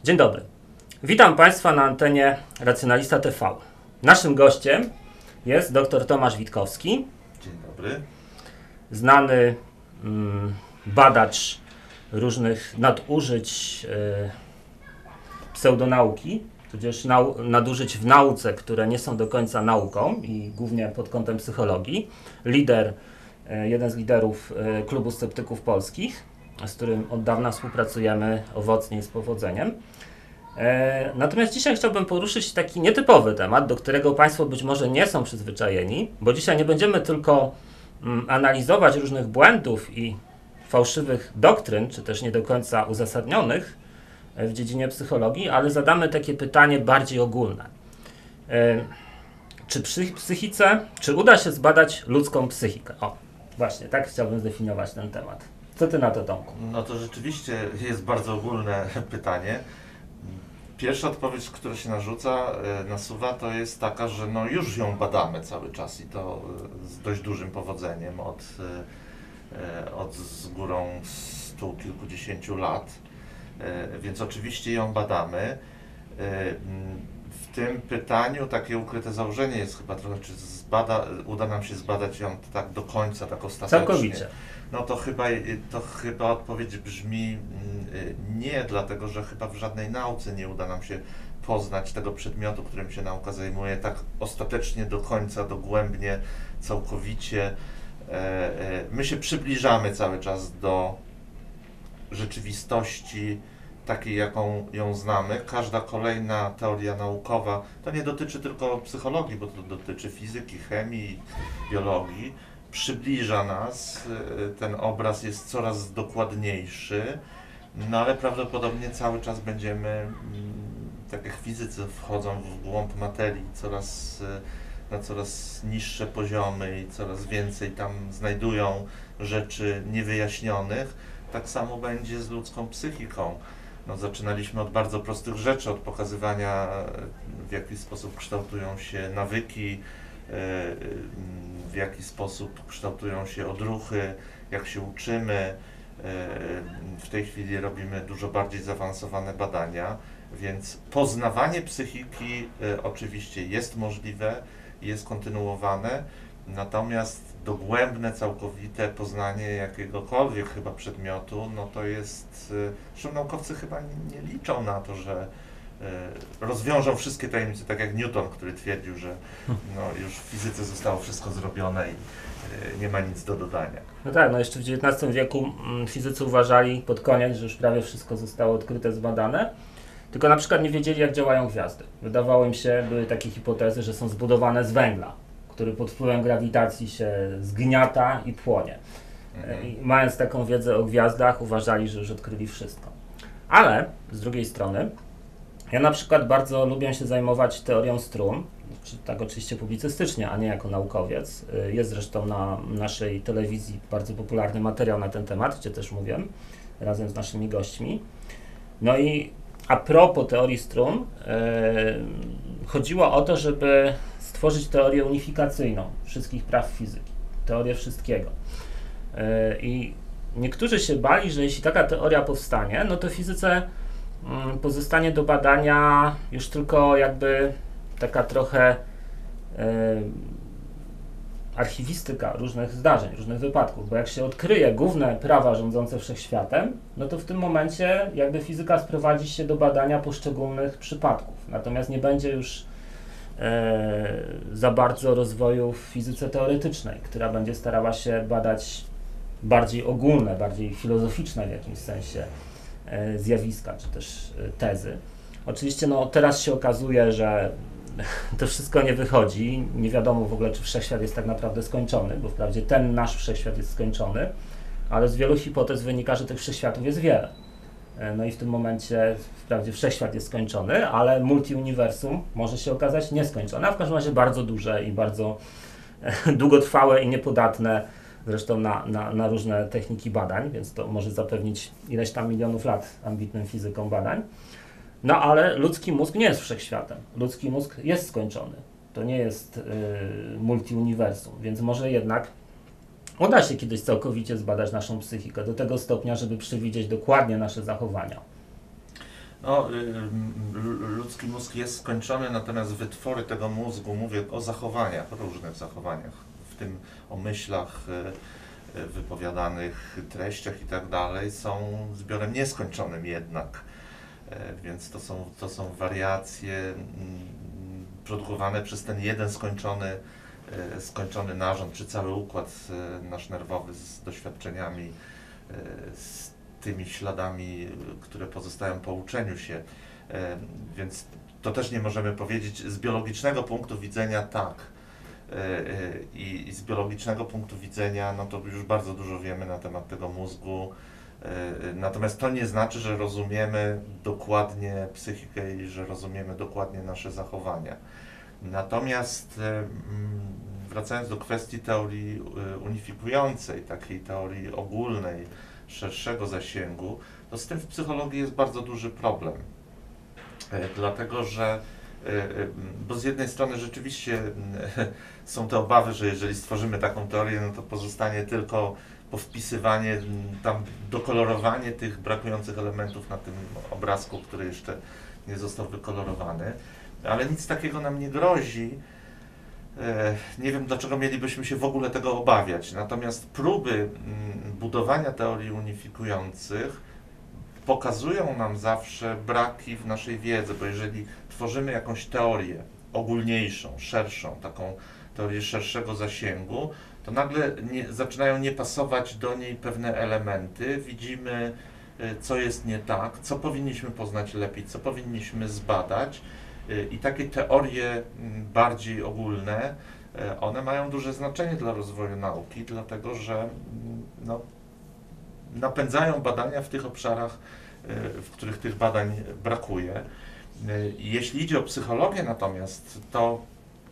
Dzień dobry. Witam Państwa na antenie Racjonalista TV. Naszym gościem jest dr Tomasz Witkowski. Dzień dobry. Znany badacz różnych nadużyć pseudonauki, tudzież nadużyć w nauce, które nie są do końca nauką i głównie pod kątem psychologii. Jeden z liderów Klubu Sceptyków Polskich, z którym od dawna współpracujemy owocnie i z powodzeniem. Natomiast dzisiaj chciałbym poruszyć taki nietypowy temat, do którego Państwo być może nie są przyzwyczajeni, bo dzisiaj nie będziemy tylko analizować różnych błędów i fałszywych doktryn, czy też nie do końca uzasadnionych w dziedzinie psychologii, ale zadamy takie pytanie bardziej ogólne. Czy uda się zbadać ludzką psychikę? O, właśnie, tak chciałbym zdefiniować ten temat. Co ty na to, Tomku? No to rzeczywiście jest bardzo ogólne pytanie. Pierwsza odpowiedź, która się nasuwa, to jest taka, że no już ją badamy cały czas i to z dość dużym powodzeniem od z górą 100 kilkudziesięciu lat, więc oczywiście ją badamy. W tym pytaniu takie ukryte założenie jest chyba trochę, czy uda nam się zbadać ją tak do końca, tak ostatecznie. Całkowicie. No to chyba odpowiedź brzmi nie, dlatego że chyba w żadnej nauce nie uda nam się poznać tego przedmiotu, którym się nauka zajmuje, tak ostatecznie do końca, dogłębnie, całkowicie. My się przybliżamy cały czas do rzeczywistości takiej, jaką ją znamy. Każda kolejna teoria naukowa, to nie dotyczy tylko psychologii, bo to dotyczy fizyki, chemii, biologii, przybliża nas, ten obraz jest coraz dokładniejszy, no ale prawdopodobnie cały czas będziemy, tak jak fizycy wchodzą w głąb materii, na coraz niższe poziomy i coraz więcej tam znajdują rzeczy niewyjaśnionych, tak samo będzie z ludzką psychiką. No, zaczynaliśmy od bardzo prostych rzeczy, od pokazywania, w jaki sposób kształtują się nawyki, w jaki sposób kształtują się odruchy, jak się uczymy. W tej chwili robimy dużo bardziej zaawansowane badania, więc poznawanie psychiki oczywiście jest możliwe, jest kontynuowane, natomiast dogłębne, całkowite poznanie jakiegokolwiek chyba przedmiotu, no to jest, zresztą naukowcy chyba nie liczą na to, że rozwiążą wszystkie tajemnice, tak jak Newton, który twierdził, że no, już w fizyce zostało wszystko zrobione i nie ma nic do dodania. No tak, no jeszcze w XIX wieku fizycy uważali pod koniec, że już prawie wszystko zostało odkryte, zbadane, tylko na przykład nie wiedzieli, jak działają gwiazdy. Wydawało im się, były takie hipotezy, że są zbudowane z węgla, który pod wpływem grawitacji się zgniata i płonie. I mając taką wiedzę o gwiazdach, uważali, że już odkryli wszystko. Ale z drugiej strony, ja na przykład bardzo lubię się zajmować teorią strun, tak oczywiście publicystycznie, a nie jako naukowiec. Jest zresztą na naszej telewizji bardzo popularny materiał na ten temat, gdzie też mówię, razem z naszymi gośćmi. No i a propos teorii strun, chodziło o to, żeby stworzyć teorię unifikacyjną wszystkich praw fizyki, teorię wszystkiego. I niektórzy się bali, że jeśli taka teoria powstanie, no to fizyce pozostanie do badania już tylko jakby taka trochę archiwistyka różnych zdarzeń, różnych wypadków, bo jak się odkryje główne prawa rządzące wszechświatem, no to w tym momencie jakby fizyka sprowadzi się do badania poszczególnych przypadków, natomiast nie będzie już za bardzo rozwoju w fizyce teoretycznej, która będzie starała się badać bardziej ogólne, bardziej filozoficzne w jakimś sensie zjawiska, czy też tezy. Oczywiście no, teraz się okazuje, że to wszystko nie wychodzi, nie wiadomo w ogóle, czy wszechświat jest tak naprawdę skończony, bo wprawdzie ten nasz wszechświat jest skończony, ale z wielu hipotez wynika, że tych wszechświatów jest wiele. No i w tym momencie wprawdzie wszechświat jest skończony, ale multiuniwersum może się okazać nieskończone, a w każdym razie bardzo duże i bardzo długotrwałe i niepodatne zresztą na różne techniki badań, więc to może zapewnić ileś tam milionów lat ambitnym fizykom badań. No ale ludzki mózg nie jest wszechświatem. Ludzki mózg jest skończony. To nie jest multiuniwersum, więc może jednak uda się kiedyś całkowicie zbadać naszą psychikę do tego stopnia, żeby przewidzieć dokładnie nasze zachowania. No, ludzki mózg jest skończony, natomiast wytwory tego mózgu, mówię o zachowaniach, różnych zachowaniach, w tym o myślach, wypowiadanych treściach i tak dalej, są zbiorem nieskończonym jednak. Więc to są wariacje produkowane przez ten jeden skończony narząd, czy cały układ nasz nerwowy z doświadczeniami, z tymi śladami, które pozostają po uczeniu się. Więc to też nie możemy powiedzieć z biologicznego punktu widzenia tak. I z biologicznego punktu widzenia, no to już bardzo dużo wiemy na temat tego mózgu. Natomiast to nie znaczy, że rozumiemy dokładnie psychikę i że rozumiemy dokładnie nasze zachowania. Natomiast wracając do kwestii teorii unifikującej, takiej teorii ogólnej, szerszego zasięgu, to z tym w psychologii jest bardzo duży problem. Dlatego, że bo z jednej strony rzeczywiście są te obawy, że jeżeli stworzymy taką teorię, no to pozostanie tylko powpisywanie, tam dokolorowanie tych brakujących elementów na tym obrazku, który jeszcze nie został wykolorowany, ale nic takiego nam nie grozi. Nie wiem, dlaczego mielibyśmy się w ogóle tego obawiać. Natomiast próby budowania teorii unifikujących pokazują nam zawsze braki w naszej wiedzy, bo jeżeli tworzymy jakąś teorię ogólniejszą, szerszą, taką teorię szerszego zasięgu, to nagle zaczynają nie pasować do niej pewne elementy, widzimy, co jest nie tak, co powinniśmy poznać lepiej, co powinniśmy zbadać i takie teorie bardziej ogólne, one mają duże znaczenie dla rozwoju nauki, dlatego że no, napędzają badania w tych obszarach, w których tych badań brakuje. Jeśli idzie o psychologię natomiast, to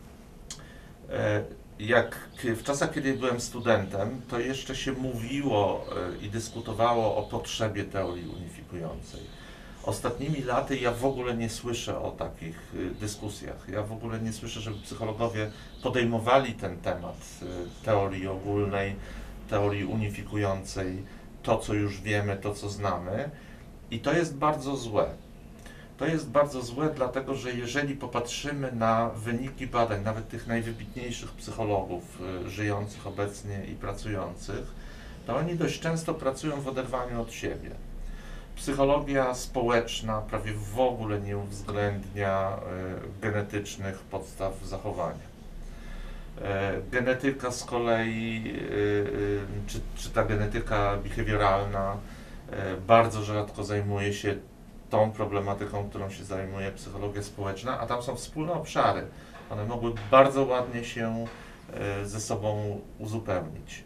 jak w czasach, kiedy byłem studentem, to jeszcze się mówiło i dyskutowało o potrzebie teorii unifikującej. Ostatnimi laty ja w ogóle nie słyszę o takich dyskusjach. Ja w ogóle nie słyszę, żeby psychologowie podejmowali ten temat teorii ogólnej, teorii unifikującej, to co już wiemy, to co znamy. I to jest bardzo złe. To jest bardzo złe, dlatego że jeżeli popatrzymy na wyniki badań, nawet tych najwybitniejszych psychologów żyjących obecnie i pracujących, to oni dość często pracują w oderwaniu od siebie. Psychologia społeczna prawie w ogóle nie uwzględnia genetycznych podstaw zachowania. Genetyka z kolei, czy ta genetyka behawioralna bardzo rzadko zajmuje się tą problematyką, którą się zajmuje psychologia społeczna, a tam są wspólne obszary. One mogły bardzo ładnie się ze sobą uzupełnić.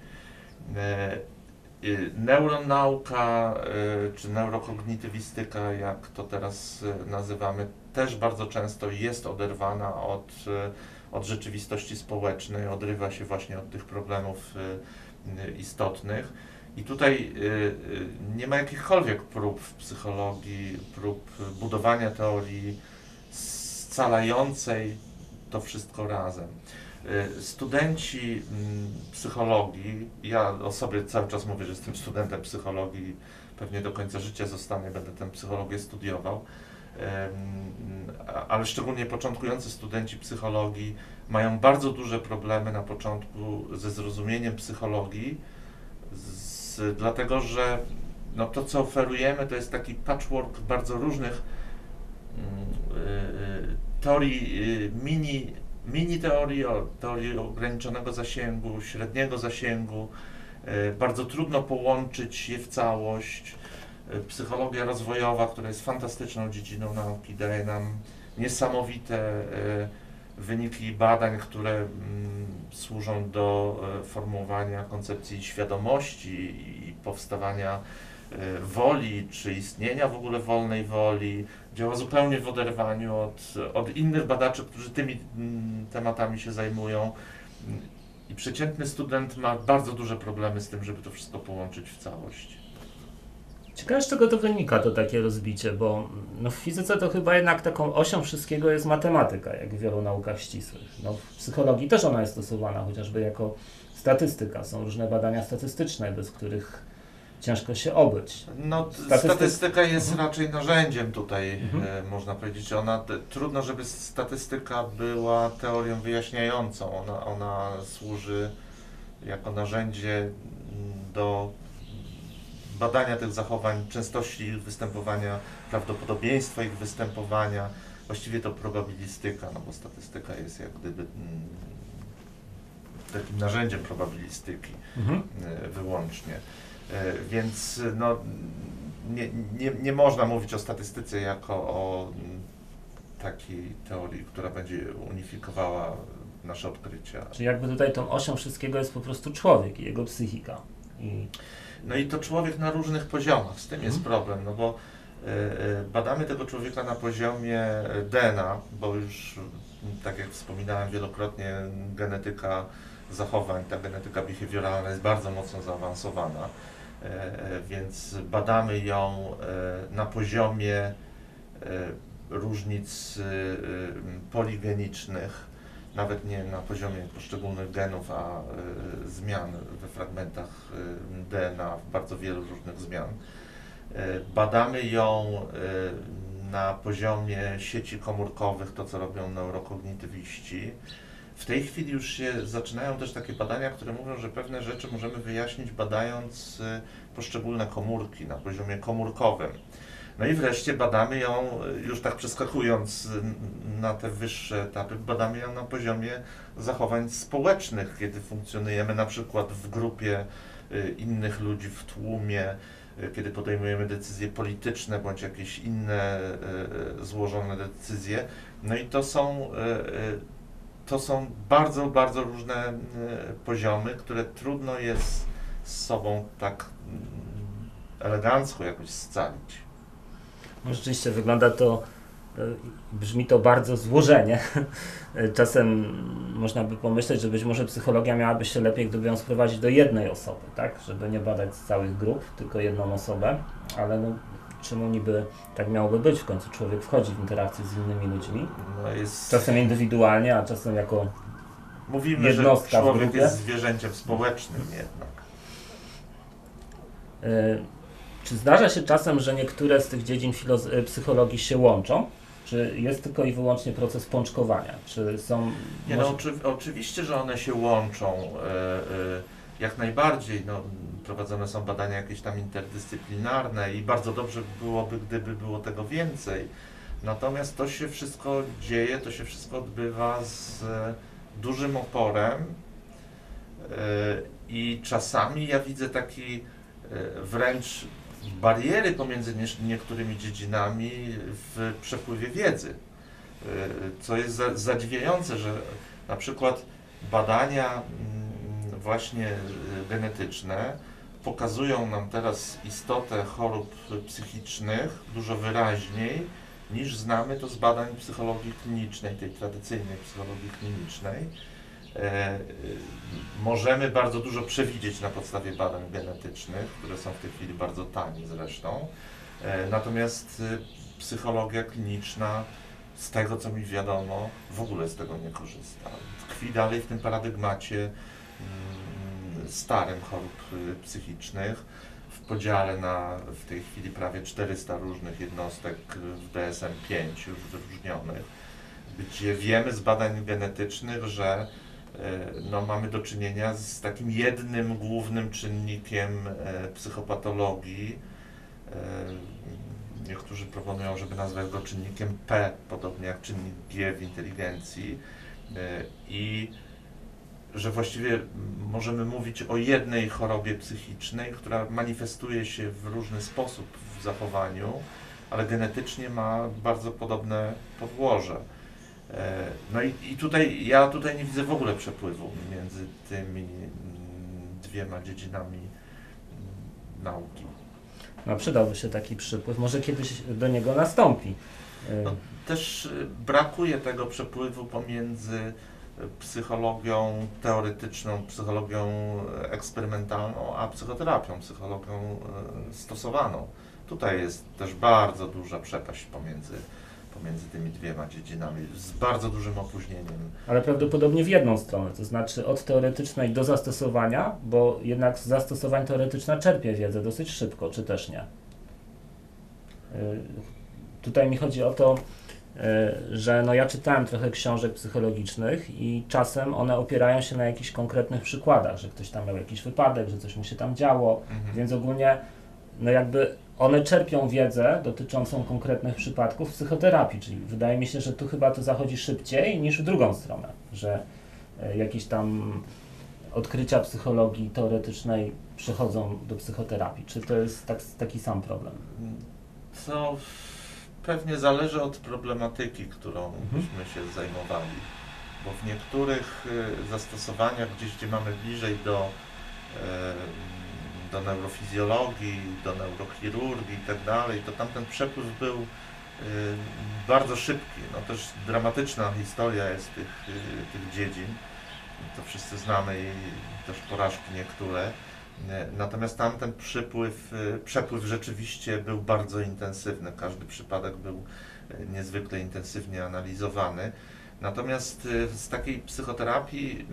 Neuronauka czy neurokognitywistyka, jak to teraz nazywamy, też bardzo często jest oderwana od rzeczywistości społecznej, odrywa się właśnie od tych problemów istotnych. I tutaj nie ma jakichkolwiek prób w psychologii, prób budowania teorii scalającej to wszystko razem. Studenci psychologii, ja o sobie cały czas mówię, że jestem studentem psychologii, pewnie do końca życia zostanę, będę tę psychologię studiował, ale szczególnie początkujący studenci psychologii mają bardzo duże problemy na początku ze zrozumieniem psychologii, dlatego że no, to, co oferujemy, to jest taki patchwork bardzo różnych teorii, mini teorii ograniczonego zasięgu, średniego zasięgu. Bardzo trudno połączyć je w całość. Psychologia rozwojowa, która jest fantastyczną dziedziną nauki, daje nam niesamowite wyniki badań, które służą do formułowania koncepcji świadomości i powstawania woli, czy istnienia w ogóle wolnej woli. Działa zupełnie w oderwaniu od innych badaczy, którzy tymi tematami się zajmują. I przeciętny student ma bardzo duże problemy z tym, żeby to wszystko połączyć w całość. Ciekawe, z czego to wynika, to takie rozbicie, bo no w fizyce to chyba jednak taką osią wszystkiego jest matematyka, jak w wielu naukach ścisłych. No w psychologii też ona jest stosowana, chociażby jako statystyka. Są różne badania statystyczne, bez których ciężko się obyć. No, statystyka jest raczej narzędziem tutaj, można powiedzieć. Trudno, żeby statystyka była teorią wyjaśniającą. Ona służy jako narzędzie do badania tych zachowań, częstości ich występowania, prawdopodobieństwa ich występowania. Właściwie to probabilistyka, no bo statystyka jest jak gdyby takim narzędziem probabilistyki wyłącznie. Więc no, nie można mówić o statystyce jako o takiej teorii, która będzie unifikowała nasze odkrycia. Czyli jakby tutaj tą osią wszystkiego jest po prostu człowiek i jego psychika. No i to człowiek na różnych poziomach, z tym jest problem, no bo badamy tego człowieka na poziomie DNA, bo już, tak jak wspominałem wielokrotnie, genetyka zachowań, ta genetyka behawioralna jest bardzo mocno zaawansowana, więc badamy ją na poziomie różnic poligenicznych, nawet nie na poziomie poszczególnych genów, a zmian we fragmentach DNA, bardzo wielu różnych zmian. Badamy ją na poziomie sieci komórkowych, to co robią neurokognitywiści. W tej chwili już się zaczynają też takie badania, które mówią, że pewne rzeczy możemy wyjaśnić badając poszczególne komórki na poziomie komórkowym. No i wreszcie badamy ją, już tak przeskakując na te wyższe etapy, badamy ją na poziomie zachowań społecznych, kiedy funkcjonujemy na przykład w grupie innych ludzi, w tłumie, kiedy podejmujemy decyzje polityczne bądź jakieś inne złożone decyzje. No i to są bardzo, bardzo różne poziomy, które trudno jest z sobą tak elegancko jakoś scalić. No rzeczywiście wygląda to, brzmi to bardzo złożenie. Czasem można by pomyśleć, że być może psychologia miałaby się lepiej, gdyby ją sprowadzić do jednej osoby, tak? Żeby nie badać całych grup, tylko jedną osobę, ale no, czemu niby tak miałoby być? W końcu człowiek wchodzi w interakcję z innymi ludźmi, czasem indywidualnie, a czasem jako Mówimy, jednostka że człowiek w grupie. jest zwierzęciem społecznym jednak. Czy zdarza się czasem, że niektóre z tych dziedzin psychologii się łączą? Czy jest tylko i wyłącznie proces pączkowania? Czy są... Nie, no, oczywiście, że one się łączą. Jak najbardziej. No, prowadzone są badania jakieś tam interdyscyplinarne i bardzo dobrze byłoby, gdyby było tego więcej. Natomiast to się wszystko dzieje, to się wszystko odbywa z dużym oporem i czasami ja widzę taki wręcz bariery pomiędzy niektórymi dziedzinami w przepływie wiedzy, co jest zadziwiające, że na przykład badania właśnie genetyczne pokazują nam teraz istotę chorób psychicznych dużo wyraźniej niż znamy to z badań psychologii klinicznej, tej tradycyjnej psychologii klinicznej. Możemy bardzo dużo przewidzieć na podstawie badań genetycznych, które są w tej chwili bardzo tanie zresztą. Natomiast psychologia kliniczna, z tego co mi wiadomo, w ogóle z tego nie korzysta. Tkwi dalej w tym paradygmacie starym chorób psychicznych, w podziale na w tej chwili prawie 400 różnych jednostek w DSM-5 już wyróżnionych, gdzie wiemy z badań genetycznych, że no, mamy do czynienia z takim jednym głównym czynnikiem psychopatologii. Niektórzy proponują, żeby nazwać go czynnikiem P, podobnie jak czynnik G w inteligencji. I że właściwie możemy mówić o jednej chorobie psychicznej, która manifestuje się w różny sposób w zachowaniu, ale genetycznie ma bardzo podobne podłoże. No i ja tutaj nie widzę w ogóle przepływu między tymi dwiema dziedzinami nauki. No, przydałby się taki przypływ, może kiedyś do niego nastąpi. No, też brakuje tego przepływu pomiędzy psychologią teoretyczną, psychologią eksperymentalną, a psychoterapią, psychologią stosowaną. Tutaj jest też bardzo duża przepaść pomiędzy pomiędzy tymi dwiema dziedzinami z bardzo dużym opóźnieniem. Ale prawdopodobnie w jedną stronę, to znaczy od teoretycznej do zastosowania, bo jednak z zastosowań teoretyczna czerpie wiedzę dosyć szybko, czy też nie? Tutaj mi chodzi o to, że no ja czytałem trochę książek psychologicznych i czasem one opierają się na jakichś konkretnych przykładach, że ktoś tam miał jakiś wypadek, że coś mu się tam działo, więc ogólnie no jakby one czerpią wiedzę dotyczącą konkretnych przypadków w psychoterapii, czyli wydaje mi się, że tu chyba to zachodzi szybciej niż w drugą stronę, że jakieś tam odkrycia psychologii teoretycznej przechodzą do psychoterapii. Czy to jest taki sam problem? To pewnie zależy od problematyki, którą byśmy się zajmowali, bo w niektórych zastosowaniach, gdzie mamy bliżej do neurofizjologii, do neurochirurgii i tak dalej, to tamten przepływ był bardzo szybki. No też dramatyczna historia jest tych dziedzin, to wszyscy znamy i też porażki niektóre. Natomiast tamten przepływ rzeczywiście był bardzo intensywny. Każdy przypadek był niezwykle intensywnie analizowany. Natomiast z takiej psychoterapii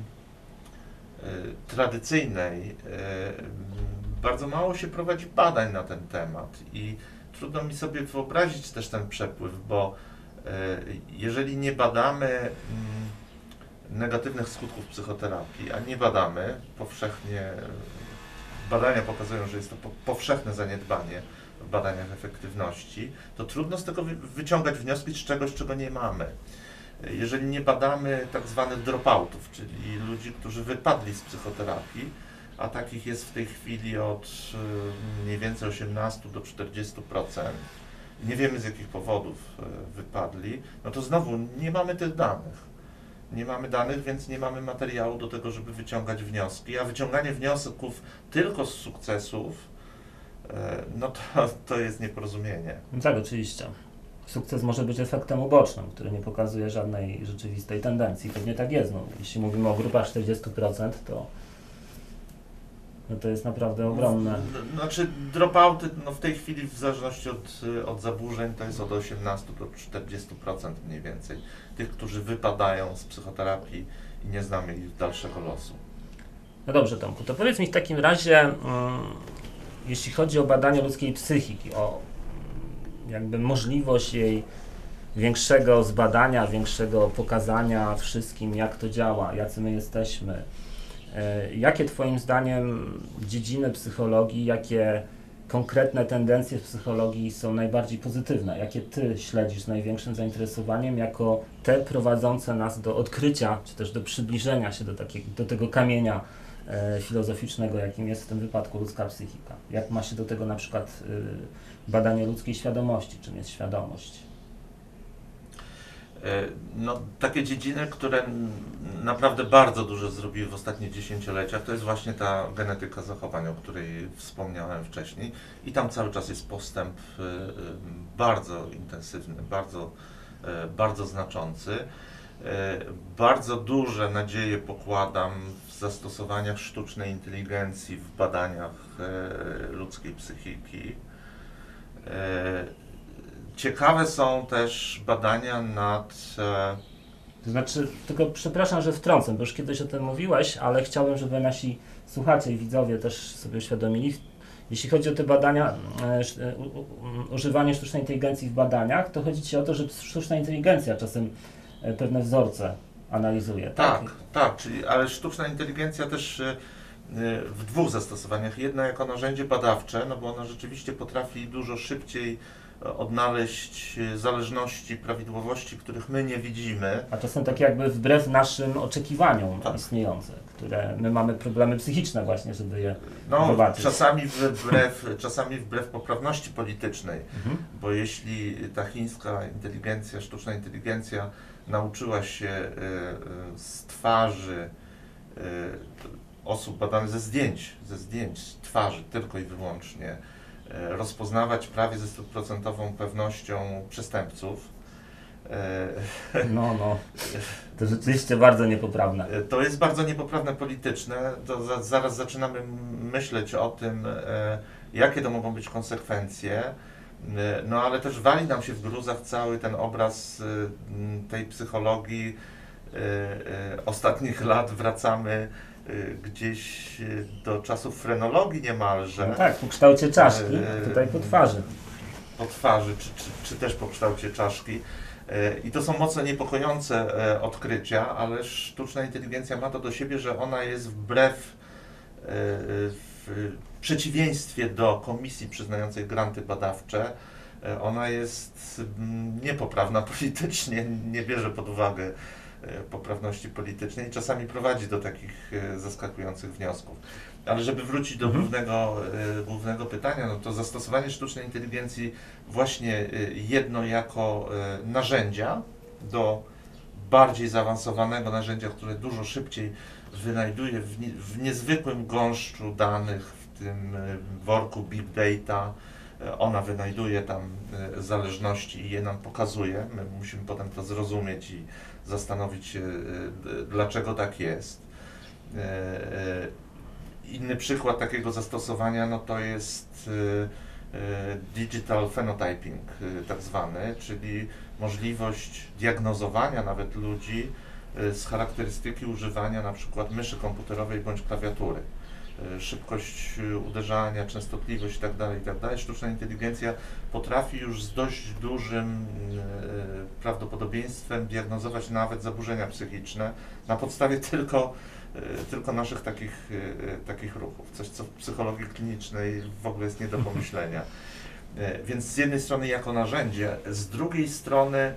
tradycyjnej bardzo mało się prowadzi badań na ten temat i trudno mi sobie wyobrazić też ten przepływ, bo jeżeli nie badamy negatywnych skutków psychoterapii, a nie badamy powszechnie, badania pokazują, że jest to powszechne zaniedbanie w badaniach efektywności, to trudno z tego wyciągać wnioski z czegoś, czego nie mamy. Jeżeli nie badamy tak zwanych dropoutów, czyli ludzi, którzy wypadli z psychoterapii, a takich jest w tej chwili od mniej więcej 18 do 40%, nie wiemy z jakich powodów wypadli, no to znowu nie mamy tych danych. Nie mamy danych, więc nie mamy materiału do tego, żeby wyciągać wnioski, a wyciąganie wniosków tylko z sukcesów, no to jest nieporozumienie. Tak, oczywiście. Sukces może być efektem ubocznym, który nie pokazuje żadnej rzeczywistej tendencji. Pewnie tak jest. No, jeśli mówimy o grupach 40%, to jest naprawdę ogromne. Znaczy dropouty w tej chwili w zależności od zaburzeń to jest od 18 do 40% mniej więcej. Tych, którzy wypadają z psychoterapii i nie znamy ich dalszego losu. No dobrze, Tomku, to powiedz mi w takim razie, jeśli chodzi o badanie ludzkiej psychiki, o jakby możliwość jej większego zbadania, większego pokazania wszystkim, jak to działa, jacy my jesteśmy. Jakie Twoim zdaniem dziedziny psychologii, jakie konkretne tendencje w psychologii są najbardziej pozytywne? Jakie Ty śledzisz z największym zainteresowaniem jako te prowadzące nas do odkrycia, czy też do przybliżenia się do tego kamienia filozoficznego, jakim jest w tym wypadku ludzka psychika? Jak ma się do tego na przykład badanie ludzkiej świadomości, czym jest świadomość? No, takie dziedziny, które naprawdę bardzo dużo zrobiły w ostatnich dziesięcioleciach, to jest właśnie ta genetyka zachowań, o której wspomniałem wcześniej. I tam cały czas jest postęp bardzo intensywny, bardzo znaczący. Bardzo duże nadzieje pokładam w zastosowaniach sztucznej inteligencji w badaniach ludzkiej psychiki. Ciekawe są też badania nad... To znaczy, tylko przepraszam, że wtrącę, bo już kiedyś o tym mówiłeś, ale chciałbym, żeby nasi słuchacze i widzowie też sobie uświadomili. Jeśli chodzi o te badania, używanie sztucznej inteligencji w badaniach, to chodzi Ci o to, że sztuczna inteligencja czasem pewne wzorce analizuje, tak? Tak, ale sztuczna inteligencja też w dwóch zastosowaniach. Jedna jako narzędzie badawcze, no bo ona rzeczywiście potrafi dużo szybciej odnaleźć zależności, prawidłowości, których my nie widzimy. A to są takie jakby wbrew naszym oczekiwaniom istniejące, które my mamy problemy psychiczne właśnie, żeby je zobaczyć. Czasami wbrew poprawności politycznej, bo jeśli ta chińska inteligencja, sztuczna inteligencja nauczyła się z twarzy osób badanych ze zdjęć twarzy tylko i wyłącznie, rozpoznawać prawie ze 100% pewnością przestępców. No, to rzeczywiście bardzo niepoprawne. To jest bardzo niepoprawne polityczne. To zaraz zaczynamy myśleć o tym, jakie to mogą być konsekwencje. No ale też wali nam się w gruzach cały ten obraz tej psychologii ostatnich lat. Wracamy gdzieś do czasów frenologii niemalże. No tak, po kształcie czaszki, tutaj po twarzy. Po twarzy, czy też po kształcie czaszki. I to są mocno niepokojące odkrycia, ale sztuczna inteligencja ma to do siebie, że ona jest wbrew, w przeciwieństwie do komisji przyznającej granty badawcze, ona jest niepoprawna politycznie, nie bierze pod uwagę poprawności politycznej i czasami prowadzi do takich zaskakujących wniosków. Ale żeby wrócić do głównego pytania, no to zastosowanie sztucznej inteligencji właśnie jedno jako narzędzia do bardziej zaawansowanego narzędzia, które dużo szybciej wynajduje w niezwykłym gąszczu danych, w tym worku big data. Ona wynajduje tam zależności i je nam pokazuje. My musimy potem to zrozumieć i zastanowić się, dlaczego tak jest. Inny przykład takiego zastosowania no to jest digital phenotyping tak zwany, czyli możliwość diagnozowania nawet ludzi z charakterystyki używania na przykład myszy komputerowej bądź klawiatury. Szybkość uderzania, częstotliwość itd., itd. Sztuczna inteligencja potrafi już z dość dużym prawdopodobieństwem diagnozować nawet zaburzenia psychiczne na podstawie tylko naszych takich ruchów. Coś, co w psychologii klinicznej w ogóle jest nie do pomyślenia. Więc z jednej strony jako narzędzie, z drugiej strony,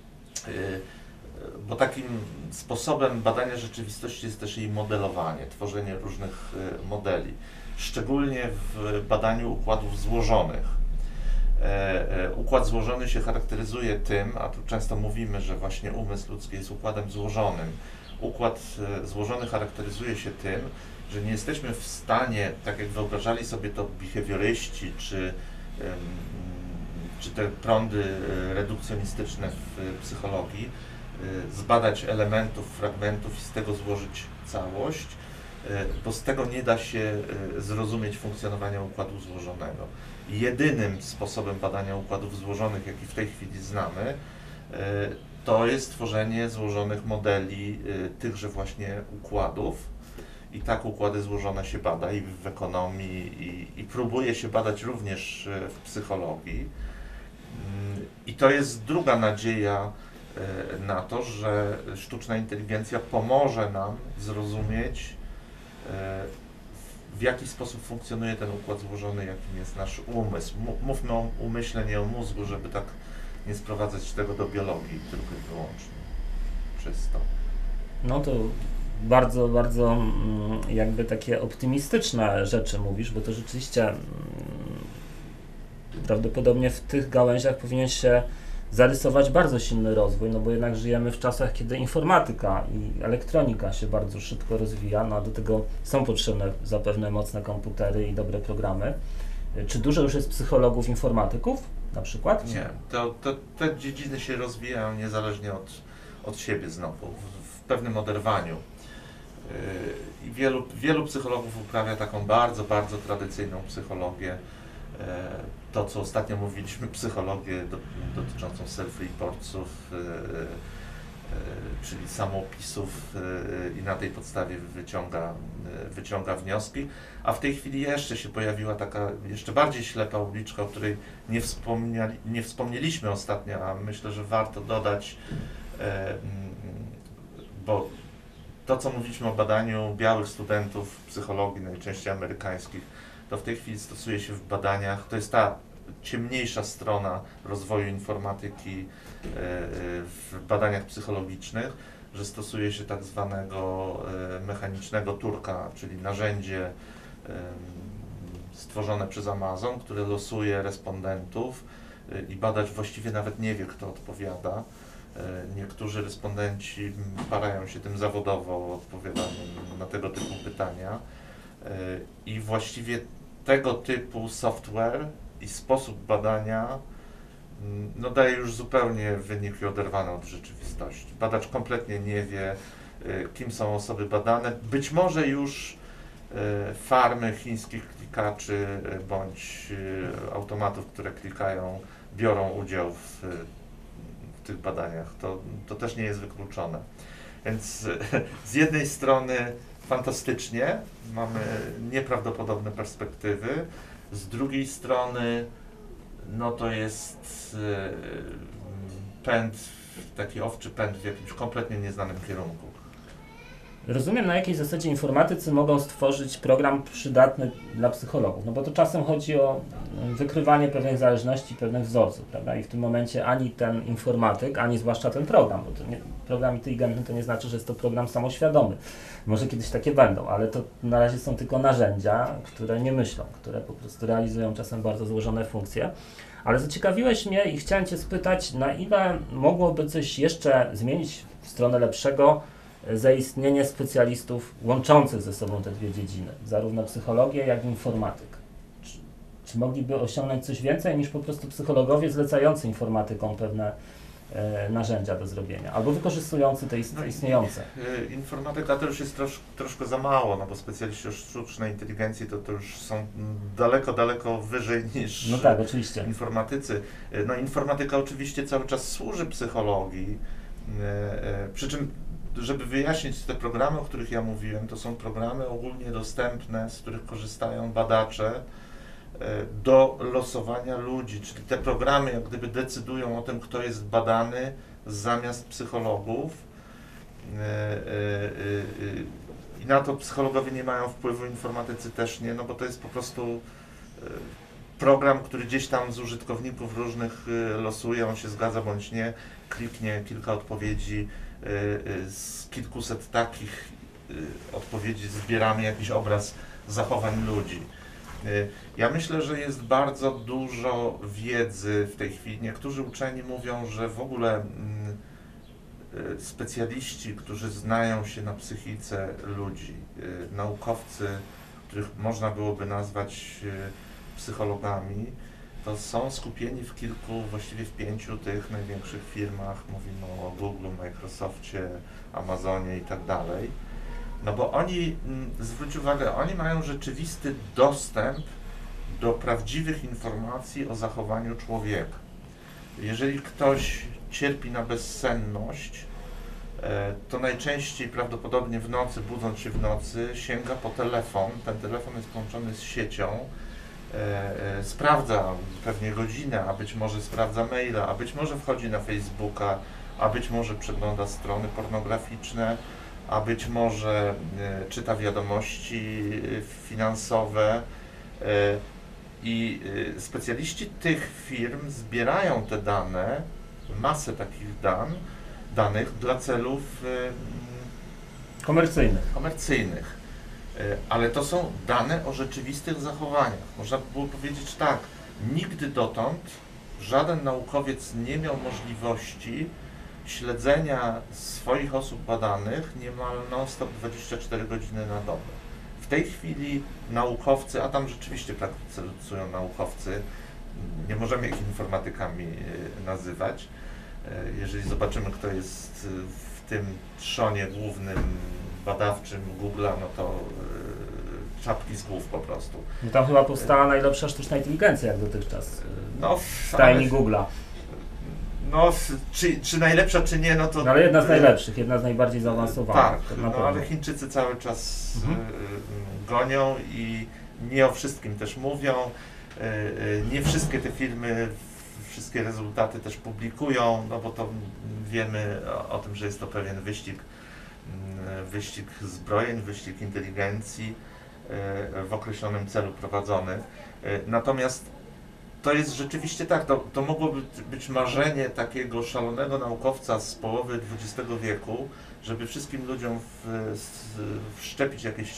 bo takim sposobem badania rzeczywistości jest też jej modelowanie, tworzenie różnych modeli, szczególnie w badaniu układów złożonych. Układ złożony się charakteryzuje tym, a tu często mówimy, że właśnie umysł ludzki jest układem złożonym. Układ złożony charakteryzuje się tym, że nie jesteśmy w stanie, tak jak wyobrażali sobie to behawioryści, czy te prądy redukcjonistyczne w psychologii, zbadać elementów, fragmentów i z tego złożyć całość, bo z tego nie da się zrozumieć funkcjonowania układu złożonego. Jedynym sposobem badania układów złożonych, jaki w tej chwili znamy, to jest tworzenie złożonych modeli tychże właśnie układów. I tak układy złożone się bada i w ekonomii, i próbuje się badać również w psychologii. I to jest druga nadzieja na to, że sztuczna inteligencja pomoże nam zrozumieć, w jaki sposób funkcjonuje ten układ złożony, jakim jest nasz umysł. Mówmy o umyśle, nie o mózgu, żeby tak nie sprowadzać tego do biologii tylko i wyłącznie, czysto. No to bardzo, bardzo jakby takie optymistyczne rzeczy mówisz, bo to rzeczywiście prawdopodobnie w tych gałęziach powinien się zarysować bardzo silny rozwój, no bo jednak żyjemy w czasach, kiedy informatyka i elektronika się bardzo szybko rozwija, no a do tego są potrzebne zapewne mocne komputery i dobre programy. Czy dużo już jest psychologów, informatyków na przykład? Nie, te dziedziny się rozwijają niezależnie od siebie znowu, w pewnym oderwaniu. I wielu psychologów uprawia taką bardzo, bardzo tradycyjną psychologię. To, co ostatnio mówiliśmy, psychologię dotyczącą self-reportsów, czyli samoopisów i na tej podstawie wyciąga wnioski. A w tej chwili jeszcze się pojawiła taka jeszcze bardziej ślepa uliczka, o której nie wspomnieliśmy ostatnio, a myślę, że warto dodać, bo to, co mówiliśmy o badaniu białych studentów psychologii, najczęściej amerykańskich, to w tej chwili stosuje się w badaniach, to jest ta ciemniejsza strona rozwoju informatyki w badaniach psychologicznych, że stosuje się tak zwanego mechanicznego Turka, czyli narzędzie stworzone przez Amazon, które losuje respondentów i badacz właściwie nawet nie wie, kto odpowiada. Niektórzy respondenci parają się tym zawodowo, odpowiadaniem na tego typu pytania i właściwie tego typu software i sposób badania no, daje już zupełnie wyniki oderwane od rzeczywistości. Badacz kompletnie nie wie, kim są osoby badane. Być może już farmy chińskich weryfikaczy bądź automatów, które klikają, biorą udział w tych badaniach. To też nie jest wykluczone. Więc z jednej strony fantastycznie, mamy nieprawdopodobne perspektywy, z drugiej strony no to jest taki owczy pęd w jakimś kompletnie nieznanym kierunku. Rozumiem, na jakiej zasadzie informatycy mogą stworzyć program przydatny dla psychologów, no bo to czasem chodzi o wykrywanie pewnych zależności, pewnych wzorców, prawda? I w tym momencie ani ten informatyk, ani zwłaszcza ten program, bo to program inteligentny to nie znaczy, że jest to program samoświadomy. Może kiedyś takie będą, ale to na razie są tylko narzędzia, które nie myślą, które po prostu realizują czasem bardzo złożone funkcje. Ale zaciekawiłeś mnie i chciałem Cię spytać, na ile mogłoby coś jeszcze zmienić w stronę lepszego zaistnienie specjalistów łączących ze sobą te dwie dziedziny, zarówno psychologię, jak i informatykę. Czy mogliby osiągnąć coś więcej niż po prostu psychologowie zlecający informatykom pewne narzędzia do zrobienia, albo wykorzystujący te istniejące? Informatyka to już jest troszkę za mało, no bo specjaliści od sztucznej inteligencji to już są daleko wyżej niż no tak, oczywiście. informatycy. No informatyka oczywiście cały czas służy psychologii, przy czym żeby wyjaśnić te programy, o których ja mówiłem, to są programy ogólnie dostępne, z których korzystają badacze do losowania ludzi, czyli te programy jak gdyby decydują o tym, kto jest badany zamiast psychologów i na to psychologowie nie mają wpływu, informatycy też nie, no bo to jest po prostu program, który gdzieś tam z użytkowników różnych losuje, on się zgadza bądź nie, kliknie kilka odpowiedzi, z kilkuset takich odpowiedzi zbieramy jakiś obraz zachowań ludzi. Ja myślę, że jest bardzo dużo wiedzy w tej chwili. Niektórzy uczeni mówią, że w ogóle specjaliści, którzy znają się na psychice ludzi, naukowcy, których można byłoby nazwać psychologami, to są skupieni w kilku, właściwie w 5 tych największych firmach, mówimy o Google, Microsoftie, Amazonie i tak dalej. No bo oni, zwróć uwagę, oni mają rzeczywisty dostęp do prawdziwych informacji o zachowaniu człowieka. Jeżeli ktoś cierpi na bezsenność, to najczęściej prawdopodobnie w nocy, budząc się w nocy, sięga po telefon. Ten telefon jest połączony z siecią, sprawdza pewnie godzinę, a być może sprawdza maila, a być może wchodzi na Facebooka, a być może przegląda strony pornograficzne, a być może czyta wiadomości finansowe i specjaliści tych firm zbierają te dane, masę takich danych dla celów komercyjnych. Ale to są dane o rzeczywistych zachowaniach. Można by było powiedzieć tak, nigdy dotąd żaden naukowiec nie miał możliwości śledzenia swoich osób badanych niemal non-stop 24 godziny na dobę. W tej chwili naukowcy, a tam rzeczywiście pracują naukowcy, nie możemy ich informatykami nazywać. Jeżeli zobaczymy, kto jest w tym trzonie głównym badawczym Google'a, no to czapki z głów po prostu. No tam chyba powstała najlepsza sztuczna inteligencja jak dotychczas no, w stajni Google'a. No, czy najlepsza, czy nie, no to... No, ale jedna z najlepszych, jedna z najbardziej zaawansowanych. Tak, no, ale Chińczycy cały czas gonią i nie o wszystkim też mówią. Nie wszystkie te firmy, wszystkie rezultaty też publikują, no bo to wiemy o tym, że jest to pewien wyścig zbrojeń, wyścig inteligencji w określonym celu prowadzony. Natomiast to jest rzeczywiście tak, to mogłoby być marzenie takiego szalonego naukowca z połowy XX wieku, żeby wszystkim ludziom wszczepić jakieś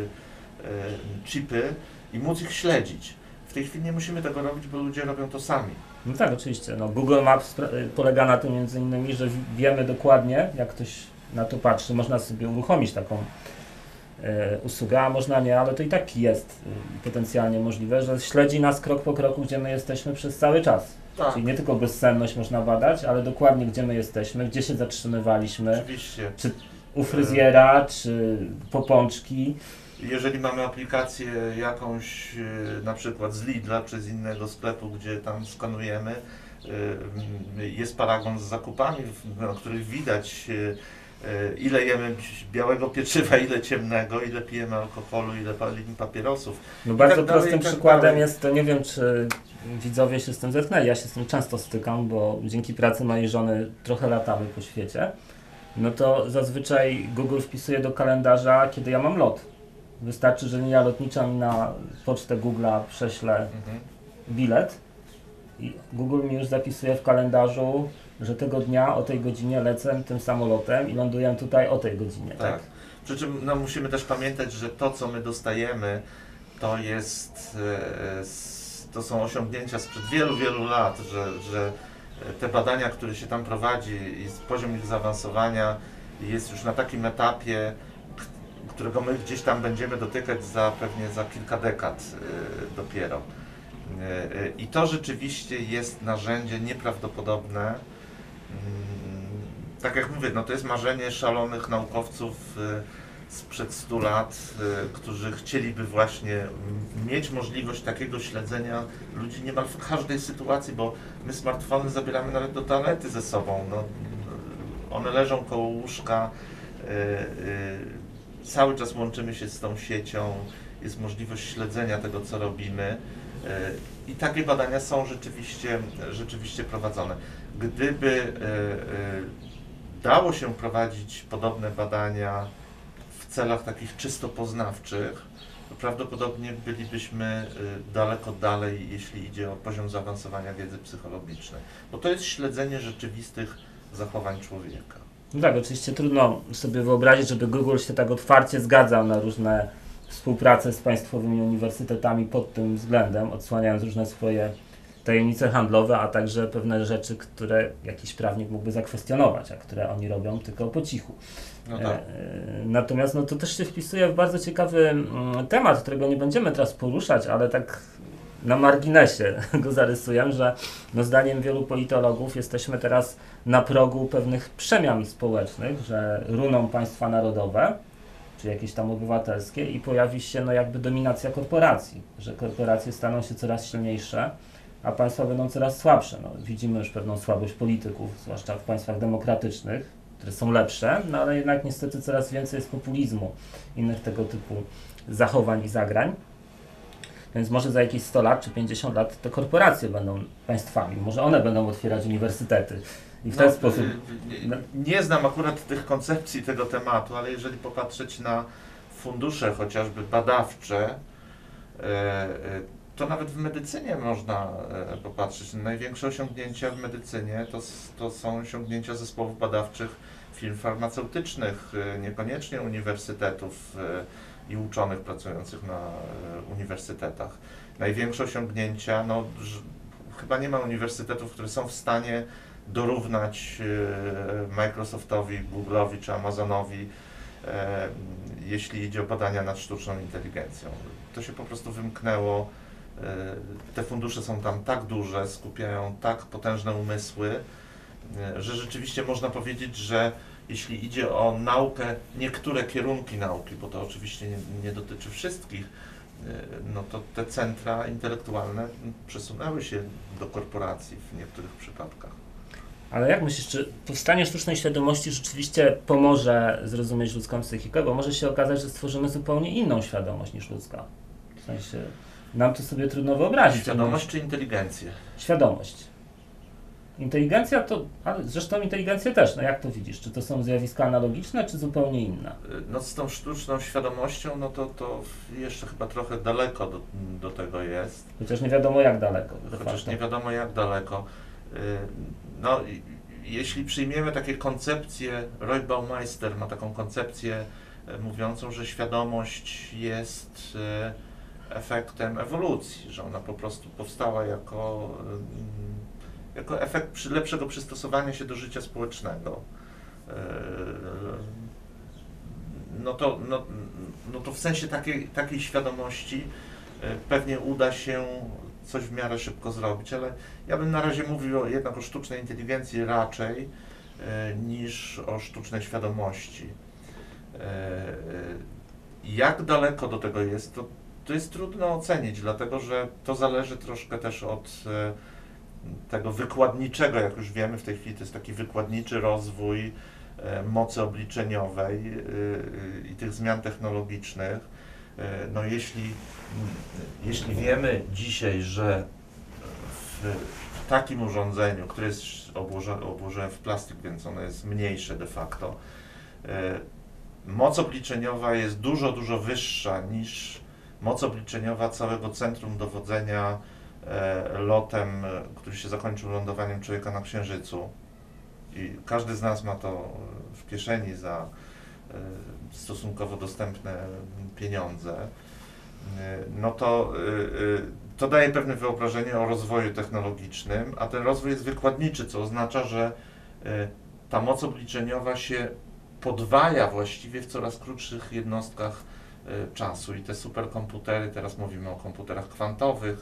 chipy i móc ich śledzić. W tej chwili nie musimy tego robić, bo ludzie robią to sami. No tak, oczywiście. No, Google Maps polega na tym między innymi, że wiemy dokładnie, jak ktoś na to patrzy. Można sobie uruchomić taką usługę, a można nie, ale to i tak jest potencjalnie możliwe, że śledzi nas krok po kroku, gdzie my jesteśmy przez cały czas. Tak. Czyli nie tylko bezsenność można badać, ale dokładnie gdzie my jesteśmy, gdzie się zatrzymywaliśmy. Oczywiście. Czy u fryzjera, czy po pączki. jeżeli mamy aplikację jakąś, na przykład z Lidla czy z innego sklepu, gdzie tam skanujemy, jest paragon z zakupami, na których widać, ile jemy białego pieczywa, ile ciemnego, ile pijemy alkoholu, ile palimy papierosów. No bardzo tak dalej, prostym i tak przykładem dalej. jest, to nie wiem, czy widzowie się z tym zetknęli, ja się z tym często stykam, bo dzięki pracy mojej żony trochę latamy po świecie, no to zazwyczaj Google wpisuje do kalendarza, kiedy ja mam lot. Wystarczy, że linia lotnicza mi na pocztę Google'a prześle bilet i Google mi już zapisuje w kalendarzu, że tego dnia o tej godzinie lecę tym samolotem i ląduję tutaj o tej godzinie. Tak. Przy czym no, musimy też pamiętać, że to, co my dostajemy, to jest, to są osiągnięcia sprzed wielu, wielu lat, że te badania, które się tam prowadzi i poziom ich zaawansowania jest już na takim etapie, którego my gdzieś tam będziemy dotykać pewnie za kilka dekad dopiero. I to rzeczywiście jest narzędzie nieprawdopodobne. Tak jak mówię, no to jest marzenie szalonych naukowców sprzed 100 lat, którzy chcieliby właśnie mieć możliwość takiego śledzenia ludzi niemal w każdej sytuacji, bo my smartfony zabieramy nawet do toalety ze sobą. No, one leżą koło łóżka, cały czas łączymy się z tą siecią, jest możliwość śledzenia tego, co robimy. I takie badania są rzeczywiście prowadzone. Gdyby dało się prowadzić podobne badania w celach takich czysto poznawczych, to prawdopodobnie bylibyśmy daleko dalej, jeśli idzie o poziom zaawansowania wiedzy psychologicznej. Bo to jest śledzenie rzeczywistych zachowań człowieka. No tak, oczywiście trudno sobie wyobrazić, żeby Google się tak otwarcie zgadzał na różne współpracę z państwowymi uniwersytetami pod tym względem, odsłaniając różne swoje tajemnice handlowe, a także pewne rzeczy, które jakiś prawnik mógłby zakwestionować, a które oni robią tylko po cichu. No tak. Natomiast no, to też się wpisuje w bardzo ciekawy temat, którego nie będziemy teraz poruszać, ale tak na marginesie go zarysuję, że no, zdaniem wielu politologów jesteśmy teraz na progu pewnych przemian społecznych, że runą państwa narodowe, czy jakieś tam obywatelskie i pojawi się no jakby dominacja korporacji, że korporacje staną się coraz silniejsze, a państwa będą coraz słabsze. No, widzimy już pewną słabość polityków, zwłaszcza w państwach demokratycznych, które są lepsze, no ale jednak niestety coraz więcej jest populizmu, innych tego typu zachowań i zagrań. Więc może za jakieś 100 lat czy 50 lat te korporacje będą państwami, może one będą otwierać uniwersytety. I w ten sposób... Nie znam akurat tych koncepcji tego tematu, ale jeżeli popatrzeć na fundusze chociażby badawcze, to nawet w medycynie można popatrzeć. Największe osiągnięcia w medycynie to są osiągnięcia zespołów badawczych firm farmaceutycznych, niekoniecznie uniwersytetów i uczonych pracujących na uniwersytetach. Największe osiągnięcia, no, chyba nie ma uniwersytetów, które są w stanie dorównać Microsoftowi, Google'owi czy Amazonowi, jeśli idzie o badania nad sztuczną inteligencją. To się po prostu wymknęło. Te fundusze są tam tak duże, skupiają tak potężne umysły, że rzeczywiście można powiedzieć, że jeśli idzie o naukę, niektóre kierunki nauki, bo to oczywiście nie dotyczy wszystkich, no to te centra intelektualne przesunęły się do korporacji w niektórych przypadkach. Ale jak myślisz, czy powstanie sztucznej świadomości rzeczywiście pomoże zrozumieć ludzką psychikę? Bo może się okazać, że stworzymy zupełnie inną świadomość niż ludzka. W sensie, nam to sobie trudno wyobrazić. Świadomość czy inteligencję? Świadomość. Inteligencja to, ale zresztą inteligencję też, no jak to widzisz? Czy to są zjawiska analogiczne, czy zupełnie inne? No z tą sztuczną świadomością, no to jeszcze chyba trochę daleko do tego jest. Chociaż nie wiadomo jak daleko. Chociaż nie wiadomo jak daleko. No, jeśli przyjmiemy takie koncepcje, Roy Baumeister ma taką koncepcję mówiącą, że świadomość jest efektem ewolucji, że ona po prostu powstała jako efekt lepszego przystosowania się do życia społecznego. No to w sensie takiej świadomości pewnie uda się coś w miarę szybko zrobić, ale ja bym na razie mówił jednak o sztucznej inteligencji raczej niż o sztucznej świadomości. Jak daleko do tego jest, to jest trudno ocenić, dlatego że to zależy troszkę też od tego wykładniczego, jak już wiemy w tej chwili, to jest taki wykładniczy rozwój mocy obliczeniowej i tych zmian technologicznych. No jeśli wiemy dzisiaj, że w takim urządzeniu, które jest obłożone w plastik, więc ono jest mniejsze de facto, moc obliczeniowa jest dużo wyższa niż moc obliczeniowa całego centrum dowodzenia lotem, który się zakończył lądowaniem człowieka na Księżycu. I każdy z nas ma to w kieszeni za stosunkowo dostępne pieniądze. No to daje pewne wyobrażenie o rozwoju technologicznym, a ten rozwój jest wykładniczy, co oznacza, że ta moc obliczeniowa się podwaja właściwie w coraz krótszych jednostkach czasu i te superkomputery, teraz mówimy o komputerach kwantowych,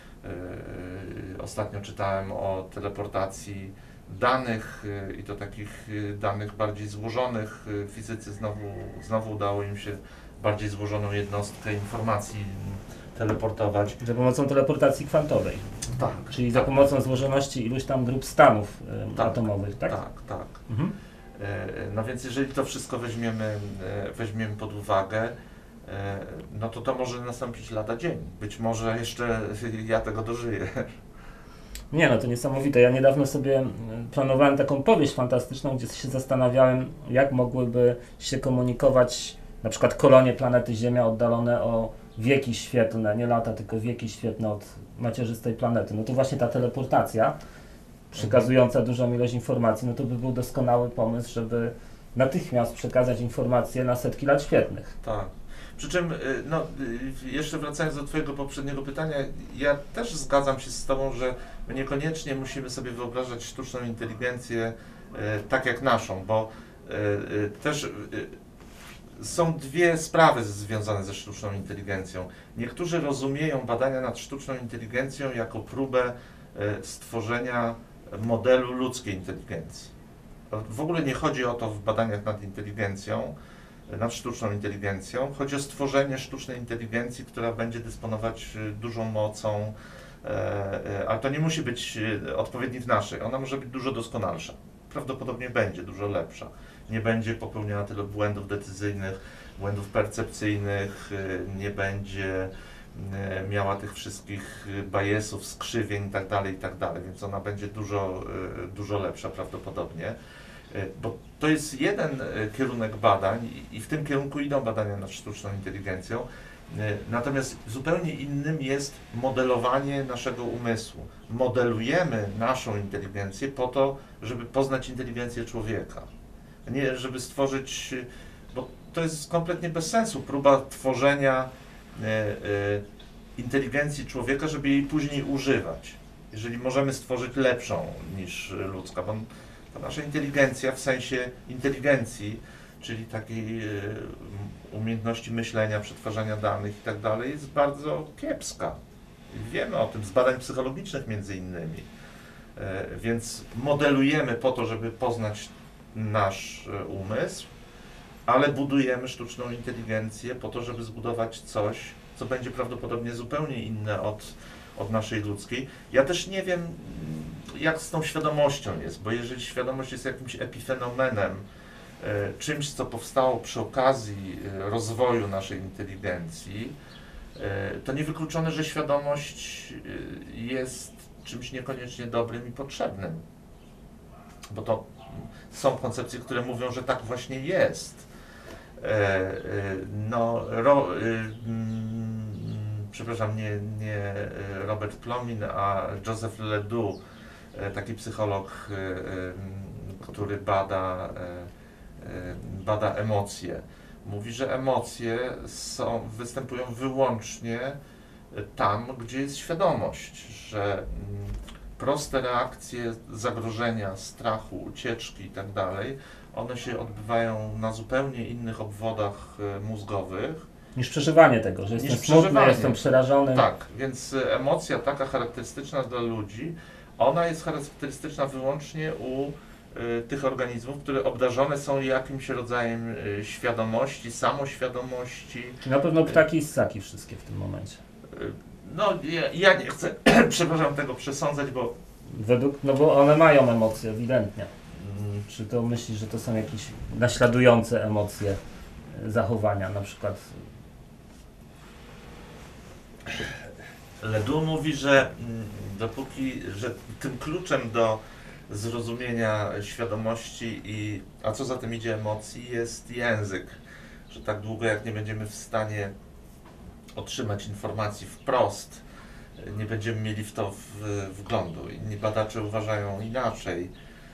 ostatnio czytałem o teleportacji danych i to takich danych bardziej złożonych. Fizycy znowu udało im się bardziej złożoną jednostkę informacji teleportować. Za pomocą teleportacji kwantowej. Tak. Czyli za pomocą złożoności iluś tam grup stanów atomowych, tak? Tak. Mhm. No więc jeżeli to wszystko weźmiemy pod uwagę, no to może nastąpić lada dzień. Być może jeszcze ja tego dożyję. Nie, no to niesamowite. Ja niedawno sobie planowałem taką powieść fantastyczną, gdzie się zastanawiałem, jak mogłyby się komunikować na przykład kolonie planety Ziemia oddalone o wieki świetlne, nie lata, tylko wieki świetlne od macierzystej planety. No to właśnie ta teleportacja przekazująca dużą ilość informacji, no to by był doskonały pomysł, żeby natychmiast przekazać informacje na setki lat świetlnych. Tak. Przy czym, no, jeszcze wracając do Twojego poprzedniego pytania, ja też zgadzam się z Tobą, że my niekoniecznie musimy sobie wyobrażać sztuczną inteligencję tak jak naszą, bo też są dwie sprawy związane ze sztuczną inteligencją. Niektórzy rozumieją badania nad sztuczną inteligencją jako próbę stworzenia modelu ludzkiej inteligencji. W ogóle nie chodzi o to w badaniach nad inteligencją, nad sztuczną inteligencją. Chodzi o stworzenie sztucznej inteligencji, która będzie dysponować dużą mocą, ale to nie musi być odpowiednik naszej. Ona może być dużo doskonalsza. Prawdopodobnie będzie dużo lepsza. Nie będzie popełniała tyle błędów decyzyjnych, błędów percepcyjnych, nie będzie miała tych wszystkich biasów, skrzywień itd., więc ona będzie dużo lepsza prawdopodobnie. Bo to jest jeden kierunek badań i w tym kierunku idą badania nad sztuczną inteligencją. Natomiast zupełnie innym jest modelowanie naszego umysłu. Modelujemy naszą inteligencję po to, żeby poznać inteligencję człowieka. Nie żeby stworzyć, bo to jest kompletnie bez sensu, próba tworzenia inteligencji człowieka, żeby jej później używać. Jeżeli możemy stworzyć lepszą niż ludzka, bo ta nasza inteligencja w sensie inteligencji, czyli takiej umiejętności myślenia, przetwarzania danych i tak dalej, jest bardzo kiepska. Wiemy o tym z badań psychologicznych między innymi. Więc modelujemy po to, żeby poznać nasz umysł, ale budujemy sztuczną inteligencję po to, żeby zbudować coś, co będzie prawdopodobnie zupełnie inne od naszej ludzkiej. Ja też nie wiem, jak z tą świadomością jest, bo jeżeli świadomość jest jakimś epifenomenem, czymś, co powstało przy okazji rozwoju naszej inteligencji, to niewykluczone, że świadomość jest czymś niekoniecznie dobrym i potrzebnym. Bo to są koncepcje, które mówią, że tak właśnie jest. Przepraszam, nie Robert Plomin, a Joseph Ledoux, taki psycholog, który bada emocje. Mówi, że emocje występują wyłącznie tam, gdzie jest świadomość, że proste reakcje zagrożenia, strachu, ucieczki itd., one się odbywają na zupełnie innych obwodach mózgowych. Niż przeżywanie tego, że jestem smutny, jestem przerażony. Tak, więc emocja taka charakterystyczna dla ludzi, ona jest charakterystyczna wyłącznie u tych organizmów, które obdarzone są jakimś rodzajem świadomości, samoświadomości. Czyli na pewno ptaki i ssaki wszystkie w tym momencie. No, ja nie chcę, przepraszam, tego przesądzać, bo No bo one mają emocje, ewidentnie. Czy to myślisz, że to są jakieś naśladujące emocje, zachowania, na przykład? Ledoux mówi, że że tym kluczem do zrozumienia świadomości a co za tym idzie emocji, jest język. Że tak długo jak nie będziemy w stanie otrzymać informacji wprost, nie będziemy mieli w to wglądu. Inni badacze uważają inaczej.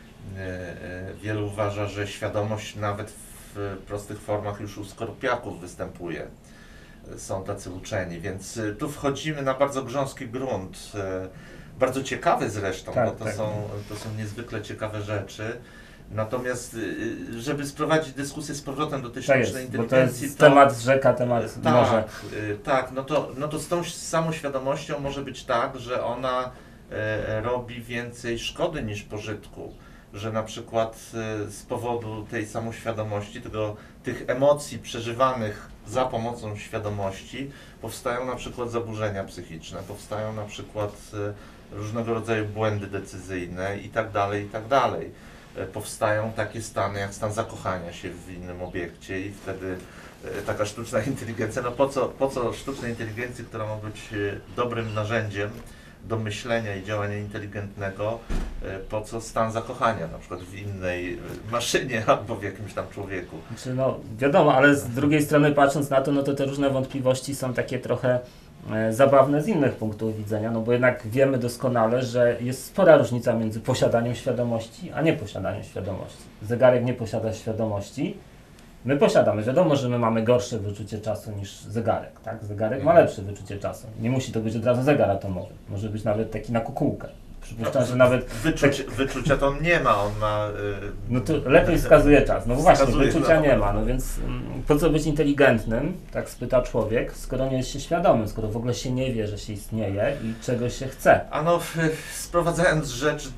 Wielu uważa, że świadomość nawet w prostych formach już u skorupiaków występuje. Są tacy uczeni, więc tu wchodzimy na bardzo grząski grunt, bardzo ciekawy zresztą, Tak, bo tak. to są niezwykle ciekawe rzeczy. Natomiast, żeby sprowadzić dyskusję z powrotem do tej To jest, sztucznej bo to inteligencji, jest temat rzeka, temat morze. tak, no to z tą samoświadomością może być tak, że ona robi więcej szkody niż pożytku. Że na przykład z powodu tej samoświadomości, tych emocji przeżywanych za pomocą świadomości powstają na przykład zaburzenia psychiczne, powstają na przykład różnego rodzaju błędy decyzyjne i tak dalej, i tak dalej. Powstają takie stany jak stan zakochania się w innym obiekcie i wtedy taka sztuczna inteligencja, no po co sztucznej inteligencji, która ma być dobrym narzędziem do myślenia i działania inteligentnego, po co stan zakochania, na przykład w innej maszynie albo w jakimś tam człowieku. Znaczy, no wiadomo, ale z drugiej strony patrząc na to, no to te różne wątpliwości są takie trochę zabawne z innych punktów widzenia, no bo jednak wiemy doskonale, że jest spora różnica między posiadaniem świadomości, a nieposiadaniem świadomości. Zegarek nie posiada świadomości, my posiadamy. Wiadomo, że my mamy gorsze wyczucie czasu niż zegarek, tak? Zegarek ma lepsze wyczucie czasu. Nie musi to być od razu zegar atomowy. Może być nawet taki na kukułkę. Przypuszczam, że nawet... Wyczucia to on nie ma, on ma... No to lepiej wskazuje czas. No właśnie, Wskazuje, wyczucia no. nie ma. No więc po co być inteligentnym, tak spyta człowiek, skoro nie jest się świadomym, skoro w ogóle się nie wie, że się istnieje i czego się chce. Sprowadzając rzecz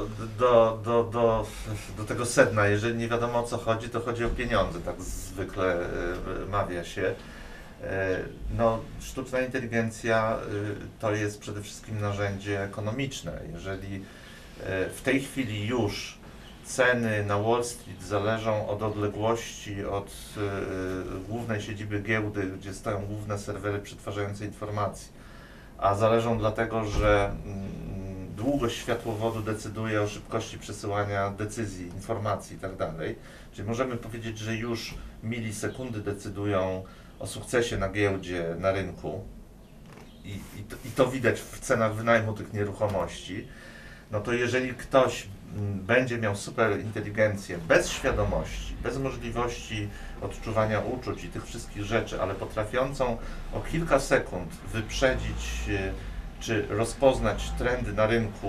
do tego sedna, jeżeli nie wiadomo o co chodzi, to chodzi o pieniądze, tak zwykle mawia się. No, sztuczna inteligencja to jest przede wszystkim narzędzie ekonomiczne. Jeżeli w tej chwili już ceny na Wall Street zależą od odległości od głównej siedziby giełdy, gdzie stoją główne serwery przetwarzające informacje, a zależą dlatego, że długość światłowodu decyduje o szybkości przesyłania decyzji, informacji itd. Czyli możemy powiedzieć, że już milisekundy decydują o sukcesie na giełdzie, na rynku i to widać w cenach wynajmu tych nieruchomości, no to jeżeli ktoś będzie miał super inteligencję bez świadomości, bez możliwości odczuwania uczuć i tych wszystkich rzeczy, ale potrafiącą o kilka sekund wyprzedzić czy rozpoznać trendy na rynku,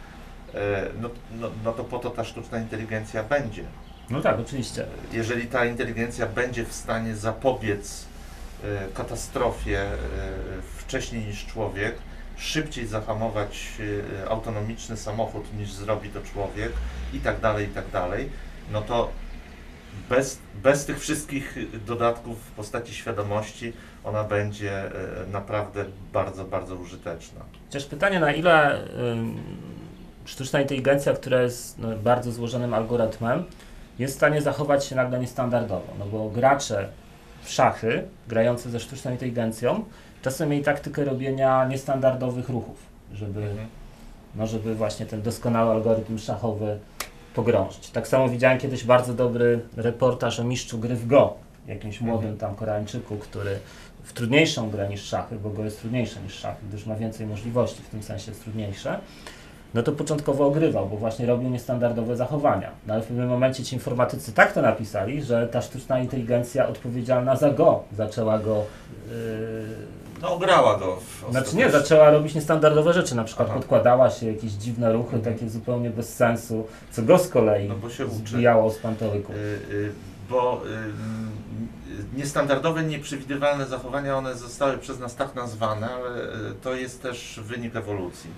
no to po to ta sztuczna inteligencja będzie. No tak, oczywiście. Jeżeli ta inteligencja będzie w stanie zapobiec katastrofie wcześniej niż człowiek, szybciej zahamować autonomiczny samochód niż zrobi to człowiek i tak dalej, no to bez tych wszystkich dodatków w postaci świadomości ona będzie naprawdę bardzo, bardzo użyteczna. Chociaż pytanie, na ile sztuczna inteligencja, która jest bardzo złożonym algorytmem, jest w stanie zachować się nagle niestandardowo, no bo gracze w szachy, grający ze sztuczną inteligencją, czasem mieli taktykę robienia niestandardowych ruchów, żeby właśnie ten doskonały algorytm szachowy pogrążyć. Tak samo widziałem kiedyś bardzo dobry reportaż o mistrzu gry w Go, jakimś młodym tam Koreańczyku, który w trudniejszą grę niż szachy, bo Go jest trudniejsze niż szachy, gdyż ma więcej możliwości, w tym sensie jest trudniejsze, no to początkowo ogrywał, bo właśnie robił niestandardowe zachowania. No ale w pewnym momencie ci informatycy tak to napisali, że ta sztuczna inteligencja odpowiedzialna za Go zaczęła go... No grała go. Znaczy nie, zaczęła robić niestandardowe rzeczy, na przykład Aha. podkładała się jakieś dziwne ruchy, takie zupełnie bez sensu, co Go z kolei No bo się uczy. zbijało z pantołyku. Bo niestandardowe, nieprzewidywalne zachowania, one zostały przez nas tak nazwane, ale to jest też wynik ewolucji.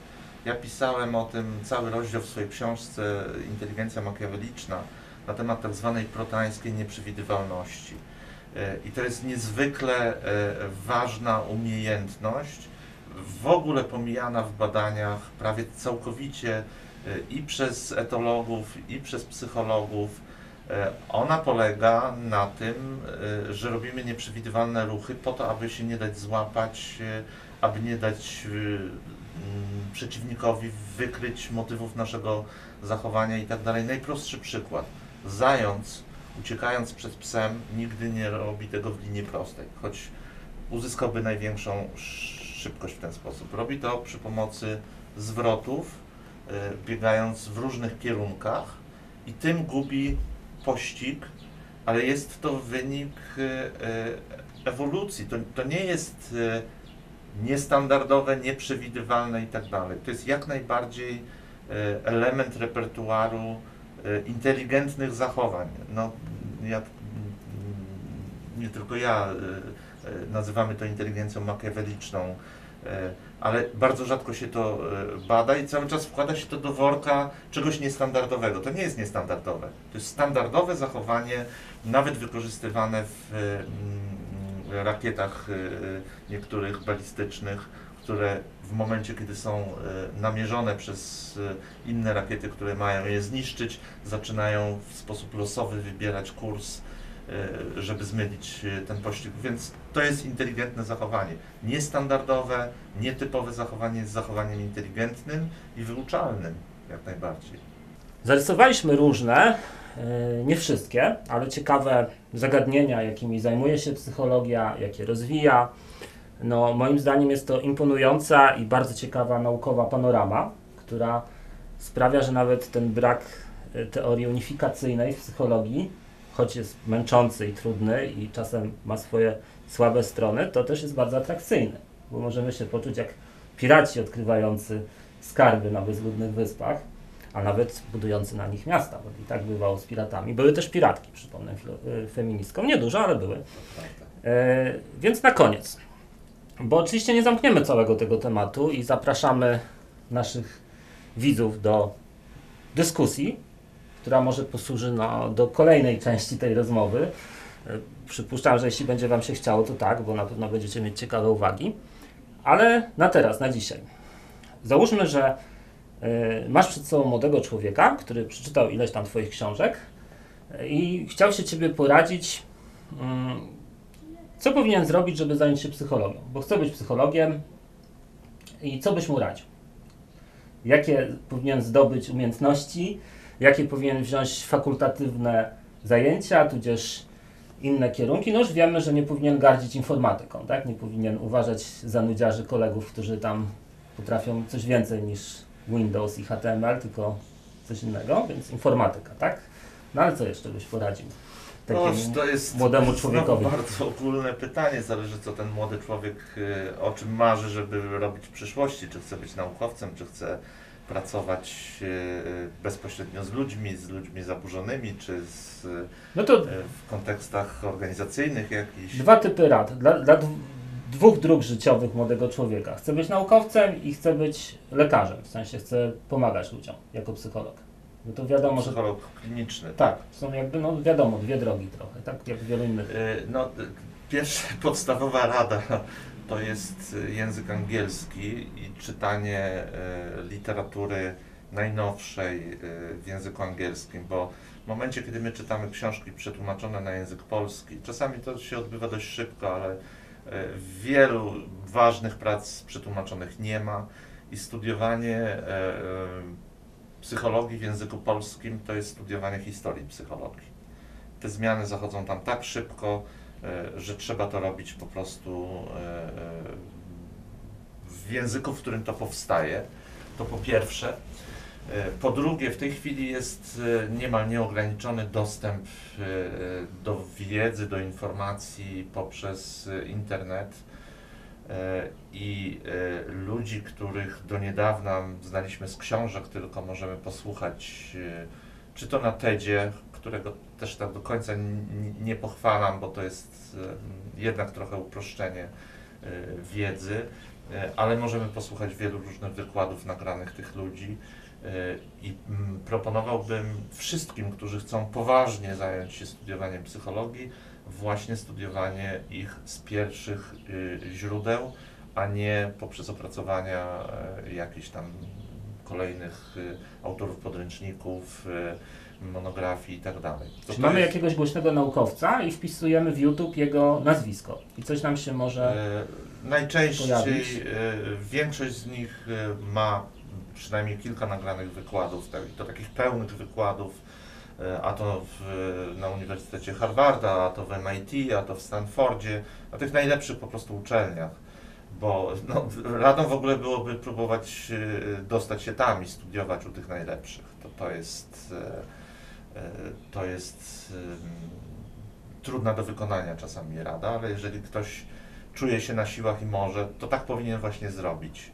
Ja pisałem o tym cały rozdział w swojej książce Inteligencja makiaweliczna na temat tak zwanej proteańskiej nieprzewidywalności. I to jest niezwykle ważna umiejętność, w ogóle pomijana w badaniach prawie całkowicie i przez etologów, i przez psychologów. Ona polega na tym, że robimy nieprzewidywalne ruchy po to, aby się nie dać złapać, aby nie dać przeciwnikowi wykryć motywów naszego zachowania i tak dalej. Najprostszy przykład. Zając, uciekając przed psem, nigdy nie robi tego w linii prostej, choć uzyskałby największą szybkość w ten sposób. Robi to przy pomocy zwrotów, biegając w różnych kierunkach i tym gubi pościg, ale jest to wynik ewolucji. To nie jest niestandardowe, nieprzewidywalne i tak dalej. To jest jak najbardziej element repertuaru inteligentnych zachowań. No, nie tylko ja nazywamy to inteligencją makiaweliczną, ale bardzo rzadko się to bada i cały czas wkłada się to do worka czegoś niestandardowego. To nie jest niestandardowe. To jest standardowe zachowanie, nawet wykorzystywane w rakietach niektórych balistycznych, które w momencie, kiedy są namierzone przez inne rakiety, które mają je zniszczyć, zaczynają w sposób losowy wybierać kurs, żeby zmylić ten pościg. Więc to jest inteligentne zachowanie. Niestandardowe, nietypowe zachowanie jest zachowaniem inteligentnym i wyuczalnym jak najbardziej. Zarysowaliśmy różne, nie wszystkie, ale ciekawe zagadnienia, jakimi zajmuje się psychologia, jakie rozwija. No, moim zdaniem jest to imponująca i bardzo ciekawa naukowa panorama, która sprawia, że nawet ten brak teorii unifikacyjnej w psychologii, choć jest męczący i trudny i czasem ma swoje słabe strony, to też jest bardzo atrakcyjny, bo możemy się poczuć jak piraci odkrywający skarby na bezludnych wyspach, a nawet budujący na nich miasta, bo i tak bywało z piratami. Były też piratki, przypomnę feministkom, niedużo, ale były. Więc na koniec, bo oczywiście nie zamkniemy całego tego tematu i zapraszamy naszych widzów do dyskusji, która może posłuży do kolejnej części tej rozmowy. Przypuszczam, że jeśli będzie Wam się chciało, to tak, bo na pewno będziecie mieć ciekawe uwagi. Ale na teraz, na dzisiaj. Załóżmy, że masz przed sobą młodego człowieka, który przeczytał ileś tam Twoich książek i chciał się Ciebie poradzić, co powinien zrobić, żeby zająć się psychologią, bo chce być psychologiem i co byś mu radził? Jakie powinien zdobyć umiejętności, jakie powinien wziąć fakultatywne zajęcia, tudzież inne kierunki? No już wiemy, że nie powinien gardzić informatyką, tak? Nie powinien uważać za nudziarzy kolegów, którzy tam potrafią coś więcej niż Windows i HTML, tylko coś innego, więc informatyka, tak? No ale co jeszcze byś poradził takiemu To jest młodemu człowiekowi? Bardzo ogólne pytanie, zależy co ten młody człowiek, o czym marzy, żeby robić w przyszłości, czy chce być naukowcem, czy chce pracować bezpośrednio z ludźmi zaburzonymi, czy w kontekstach organizacyjnych jakichś. Dwa typy rad. Dla dwóch dróg życiowych młodego człowieka. Chce być naukowcem i chce być lekarzem. W sensie chce pomagać ludziom jako psycholog. No to wiadomo, psycholog kliniczny. Tak, są jakby, no wiadomo, dwie drogi trochę, tak jak wielu innych. Pierwsza podstawowa rada to jest język angielski i czytanie literatury najnowszej w języku angielskim, bo w momencie, kiedy my czytamy książki przetłumaczone na język polski, czasami to się odbywa dość szybko, ale wielu ważnych prac przetłumaczonych nie ma i studiowanie psychologii w języku polskim to jest studiowanie historii psychologii. Te zmiany zachodzą tam tak szybko, że trzeba to robić po prostu w języku, w którym to powstaje. To po pierwsze. Po drugie, w tej chwili jest niemal nieograniczony dostęp do wiedzy, do informacji poprzez internet i ludzi, których do niedawna znaliśmy z książek, tylko możemy posłuchać, czy to na TEDzie, którego też tak do końca nie pochwalam, bo to jest jednak trochę uproszczenie wiedzy, ale możemy posłuchać wielu różnych wykładów nagranych tych ludzi i proponowałbym wszystkim, którzy chcą poważnie zająć się studiowaniem psychologii, właśnie studiowanie ich z pierwszych źródeł, a nie poprzez opracowania jakichś tam kolejnych autorów podręczników, monografii i tak dalej. Czyli mamy jakiegoś głośnego naukowca i wpisujemy w YouTube jego nazwisko i coś nam się może najczęściej pojawić. Większość z nich ma przynajmniej kilka nagranych wykładów, to takich pełnych wykładów, a to na Uniwersytecie Harvarda, a to w MIT, a to w Stanfordzie, na tych najlepszych po prostu uczelniach. Bo no, radą w ogóle byłoby próbować dostać się tam i studiować u tych najlepszych. To jest trudna do wykonania czasami rada, ale jeżeli ktoś czuje się na siłach i może, to tak powinien właśnie zrobić.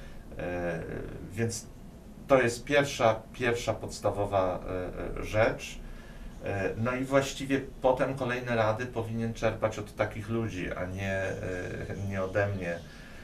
Więc to jest pierwsza podstawowa rzecz. No i właściwie potem kolejne rady powinien czerpać od takich ludzi, a nie ode mnie.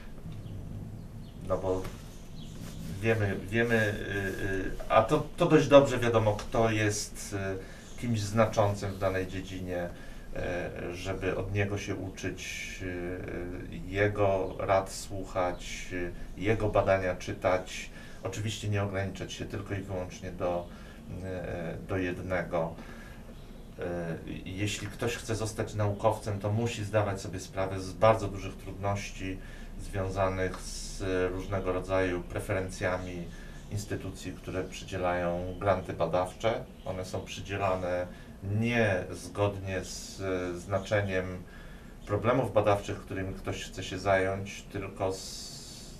No bo wiemy, a to dość dobrze wiadomo, kto jest kimś znaczącym w danej dziedzinie, żeby od niego się uczyć, jego rad słuchać, jego badania czytać. Oczywiście nie ograniczać się tylko i wyłącznie do jednego. Jeśli ktoś chce zostać naukowcem, to musi zdawać sobie sprawę z bardzo dużych trudności związanych z różnego rodzaju preferencjami instytucji, które przydzielają granty badawcze. One są przydzielane nie zgodnie z znaczeniem problemów badawczych, którymi ktoś chce się zająć, tylko z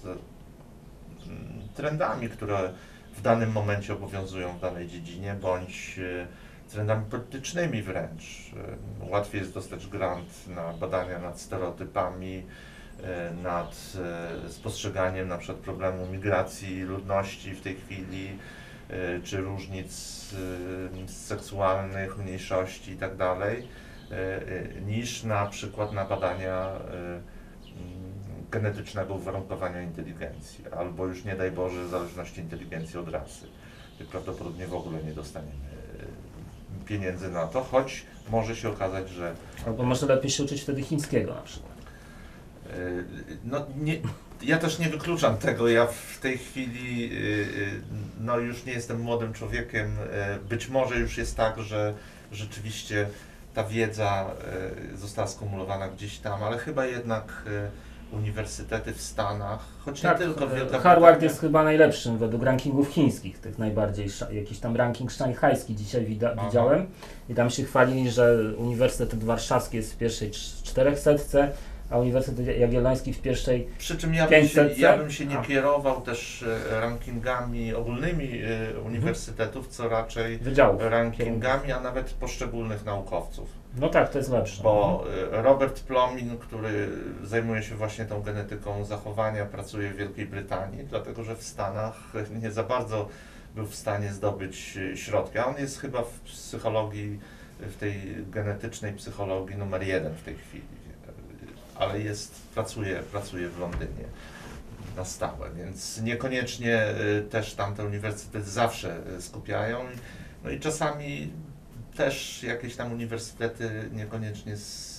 trendami, które w danym momencie obowiązują w danej dziedzinie, bądź trendami politycznymi wręcz. Łatwiej jest dostać grant na badania nad stereotypami, nad spostrzeganiem na przykład problemu migracji ludności w tej chwili, czy różnic seksualnych, mniejszości itd., niż na przykład na badania genetycznego uwarunkowania inteligencji, albo już nie daj Boże zależności inteligencji od rasy. Prawdopodobnie w ogóle nie dostaniemy pieniędzy na to, choć może się okazać, że... Albo może lepiej się uczyć wtedy chińskiego na przykład. No nie, ja też nie wykluczam tego, ja w tej chwili no już nie jestem młodym człowiekiem, być może już jest tak, że rzeczywiście ta wiedza została skumulowana gdzieś tam, ale chyba jednak uniwersytety w Stanach, choć Tak, nie tylko Wielka Harvard Brytania. jest chyba najlepszym według rankingów chińskich, tych najbardziej, jakiś tam ranking szanghajski dzisiaj widziałem i tam się chwalili, że Uniwersytet Warszawski jest w pierwszej 400, a Uniwersytet Jagielloński w pierwszej Przy czym 500. ja bym się nie kierował też rankingami ogólnymi uniwersytetów, co raczej wydziałów. rankingami, a nawet poszczególnych naukowców. No tak, to jest lepsze. Bo Robert Plomin, który zajmuje się właśnie tą genetyką zachowania, pracuje w Wielkiej Brytanii, dlatego że w Stanach nie za bardzo był w stanie zdobyć środki. A on jest chyba w psychologii, w tej genetycznej psychologii numer 1 w tej chwili. Ale pracuje w Londynie na stałe, więc niekoniecznie też tamte uniwersytety zawsze skupiają. No i czasami też jakieś tam uniwersytety niekoniecznie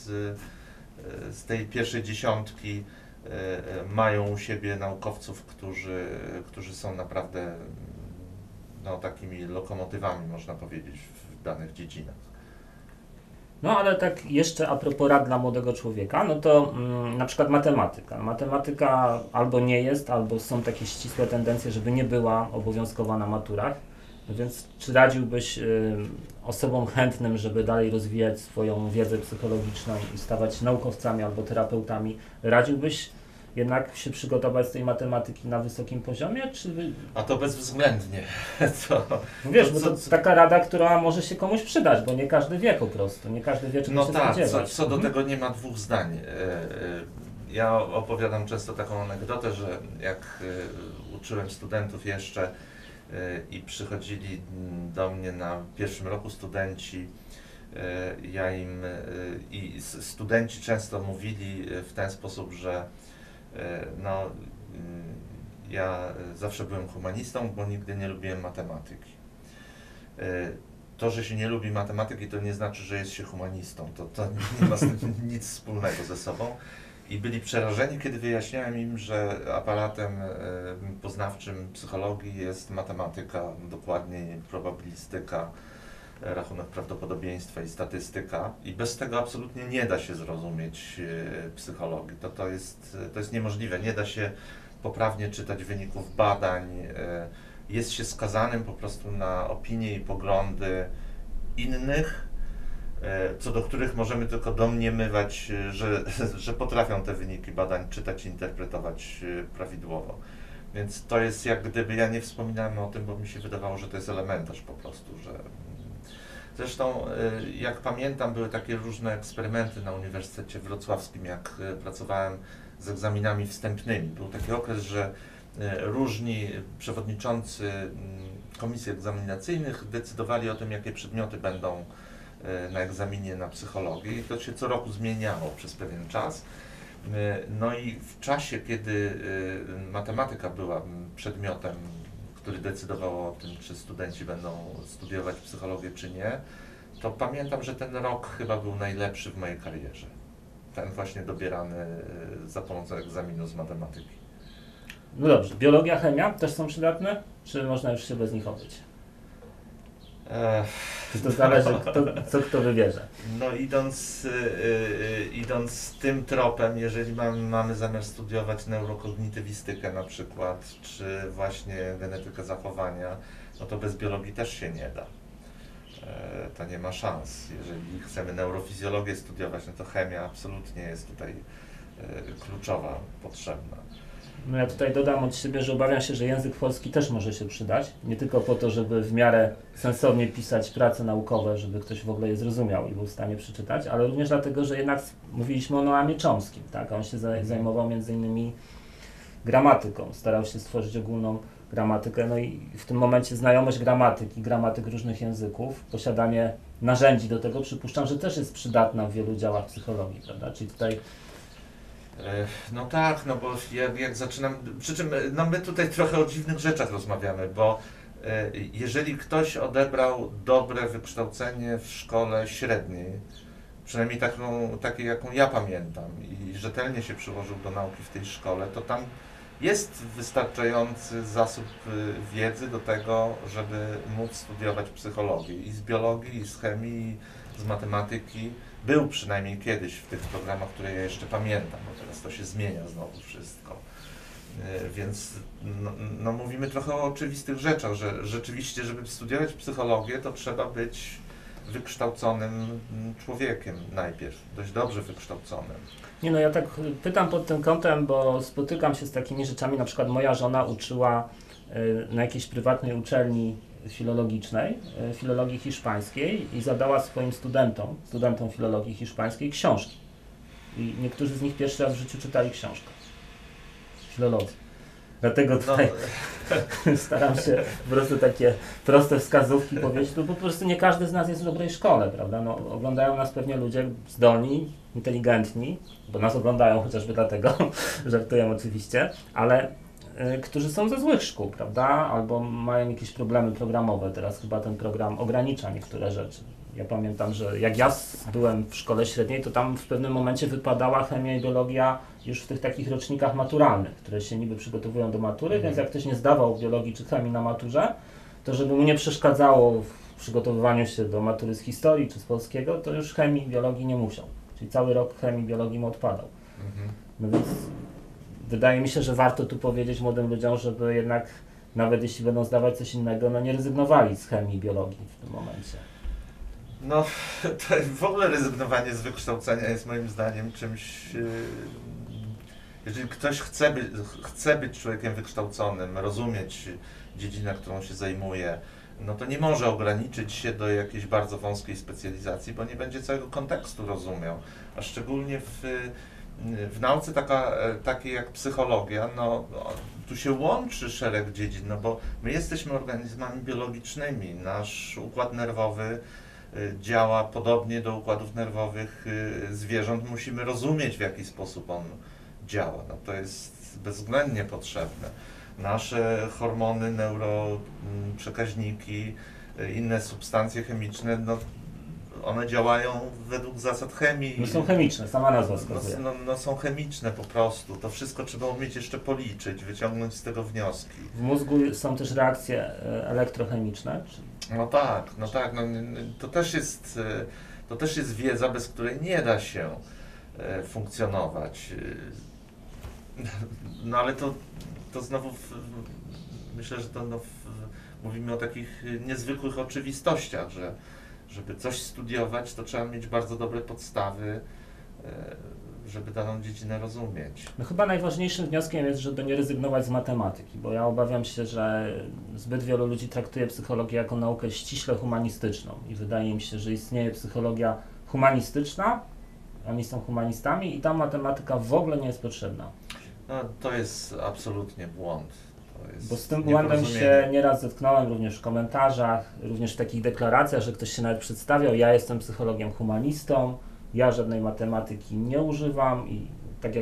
z tej pierwszej dziesiątki mają u siebie naukowców, którzy są naprawdę no, takimi lokomotywami, można powiedzieć, w danych dziedzinach. No ale tak jeszcze a propos rad dla młodego człowieka, no to na przykład matematyka. Matematyka albo nie jest, albo są takie ścisłe tendencje, żeby nie była obowiązkowa na maturach. No więc czy radziłbyś osobom chętnym, żeby dalej rozwijać swoją wiedzę psychologiczną i stawać się naukowcami albo terapeutami, radziłbyś jednak się przygotować z tej matematyki na wysokim poziomie, czy... A to bezwzględnie. No wiesz, bo to taka rada, która może się komuś przydać, bo nie każdy wie po prostu, nie każdy wie, czego się spodziewać. Co do tego nie ma dwóch zdań. Ja opowiadam często taką anegdotę, że jak uczyłem studentów jeszcze i przychodzili do mnie na pierwszym roku studenci, ja im i studenci często mówili w ten sposób, że No, ja zawsze byłem humanistą, bo nigdy nie lubiłem matematyki. To, że się nie lubi matematyki, to nie znaczy, że jest się humanistą. To nie ma z tym nic wspólnego ze sobą. I byli przerażeni, kiedy wyjaśniałem im, że aparatem poznawczym psychologii jest matematyka, dokładniej probabilistyka, rachunek prawdopodobieństwa i statystyka. I bez tego absolutnie nie da się zrozumieć psychologii. To jest niemożliwe. Nie da się poprawnie czytać wyników badań. Jest się skazanym po prostu na opinie i poglądy innych, co do których możemy tylko domniemywać, że potrafią te wyniki badań czytać i interpretować prawidłowo. Więc to jest jak gdyby, ja nie wspominałem o tym, bo mi się wydawało, że to jest elementarz po prostu, że... Zresztą, jak pamiętam, były takie różne eksperymenty na Uniwersytecie Wrocławskim, jak pracowałem z egzaminami wstępnymi. Był taki okres, że różni przewodniczący komisji egzaminacyjnych decydowali o tym, jakie przedmioty będą na egzaminie na psychologii. I to się co roku zmieniało przez pewien czas. No i w czasie, kiedy matematyka była przedmiotem, który decydował o tym, czy studenci będą studiować psychologię, czy nie, to pamiętam, że ten rok chyba był najlepszy w mojej karierze. Ten właśnie dobierany za pomocą egzaminu z matematyki. No dobrze, biologia, chemia też są przydatne, czy można już się bez nich obyć? Czy to zależy, co kto wybierze? No idąc tym tropem, jeżeli mamy zamiar studiować neurokognitywistykę na przykład, czy właśnie genetykę zachowania, no to bez biologii też się nie da. To nie ma szans. Jeżeli chcemy neurofizjologię studiować, no to chemia absolutnie jest tutaj kluczowa, potrzebna. No ja tutaj dodam od siebie, że obawiam się, że język polski też może się przydać. Nie tylko po to, żeby w miarę sensownie pisać prace naukowe, żeby ktoś w ogóle je zrozumiał i był w stanie przeczytać, ale również dlatego, że jednak mówiliśmy o Noamie Chomskim, tak? On się zajmował między innymi gramatyką, starał się stworzyć ogólną gramatykę, no i w tym momencie znajomość gramatyk różnych języków, posiadanie narzędzi do tego, przypuszczam, że też jest przydatna w wielu działach psychologii, prawda? Czyli tutaj no tak, no bo jak zaczynam, przy czym no my tutaj trochę o dziwnych rzeczach rozmawiamy, bo jeżeli ktoś odebrał dobre wykształcenie w szkole średniej, przynajmniej takie jaką ja pamiętam i rzetelnie się przyłożył do nauki w tej szkole, to tam jest wystarczający zasób wiedzy do tego, żeby móc studiować psychologię i z biologii, i z chemii, i z matematyki. Był przynajmniej kiedyś w tych programach, które ja jeszcze pamiętam, bo teraz to się zmienia znowu wszystko. Więc no mówimy trochę o oczywistych rzeczach, że rzeczywiście, żeby studiować psychologię, to trzeba być wykształconym człowiekiem najpierw, dość dobrze wykształconym. Nie no, ja tak pytam pod tym kątem, bo spotykam się z takimi rzeczami, na przykład moja żona uczyła na jakiejś prywatnej uczelni filologicznej, filologii hiszpańskiej i zadała swoim studentom filologii hiszpańskiej książki. I niektórzy z nich pierwszy raz w życiu czytali książkę. Filologii. Dlatego tutaj staram się po prostu takie proste wskazówki powiedzieć, bo po prostu nie każdy z nas jest w dobrej szkole, prawda? No, oglądają nas pewnie ludzie zdolni, inteligentni, bo nas oglądają chociażby dlatego, żartuję oczywiście, ale którzy są ze złych szkół, prawda? Albo mają jakieś problemy programowe. Teraz chyba ten program ogranicza niektóre rzeczy. Ja pamiętam, że jak ja byłem w szkole średniej, to tam w pewnym momencie wypadała chemia i biologia już w tych takich rocznikach maturalnych, które się niby przygotowują do matury, więc jak ktoś nie zdawał biologii czy chemii na maturze, to żeby mu nie przeszkadzało w przygotowywaniu się do matury z historii czy z polskiego, to już chemii i biologii nie musiał. Czyli cały rok chemii i biologii mu odpadał. No więc wydaje mi się, że warto tu powiedzieć młodym ludziom, żeby jednak nawet jeśli będą zdawać coś innego, no nie rezygnowali z chemii i biologii w tym momencie. No, to w ogóle rezygnowanie z wykształcenia jest moim zdaniem czymś, jeżeli ktoś chce być człowiekiem wykształconym, rozumieć dziedzinę, którą się zajmuje, no to nie może ograniczyć się do jakiejś bardzo wąskiej specjalizacji, bo nie będzie całego kontekstu rozumiał, a szczególnie w nauce takiej jak psychologia, no tu się łączy szereg dziedzin, no bo my jesteśmy organizmami biologicznymi, nasz układ nerwowy działa podobnie do układów nerwowych zwierząt, musimy rozumieć, w jaki sposób on działa. No, to jest bezwzględnie potrzebne. Nasze hormony, neuroprzekaźniki, inne substancje chemiczne, no, one działają według zasad chemii. No są chemiczne, sama nazwa wskazuje. No, są chemiczne po prostu. To wszystko trzeba umieć jeszcze policzyć, wyciągnąć z tego wnioski. W mózgu są też reakcje elektrochemiczne? No tak, to też jest wiedza, bez której nie da się funkcjonować. No ale to znowu myślę, że mówimy o takich niezwykłych oczywistościach, że żeby coś studiować, to trzeba mieć bardzo dobre podstawy, żeby daną dziedzinę rozumieć. No chyba najważniejszym wnioskiem jest, żeby nie rezygnować z matematyki, bo ja obawiam się, że zbyt wielu ludzi traktuje psychologię jako naukę ściśle humanistyczną i wydaje mi się, że istnieje psychologia humanistyczna, oni są humanistami i tam matematyka w ogóle nie jest potrzebna. No, to jest absolutnie błąd. Bo z tym błędem się nieraz zetknąłem również w komentarzach, również w takich deklaracjach, że ktoś się nawet przedstawiał, ja jestem psychologiem humanistą, ja żadnej matematyki nie używam i tak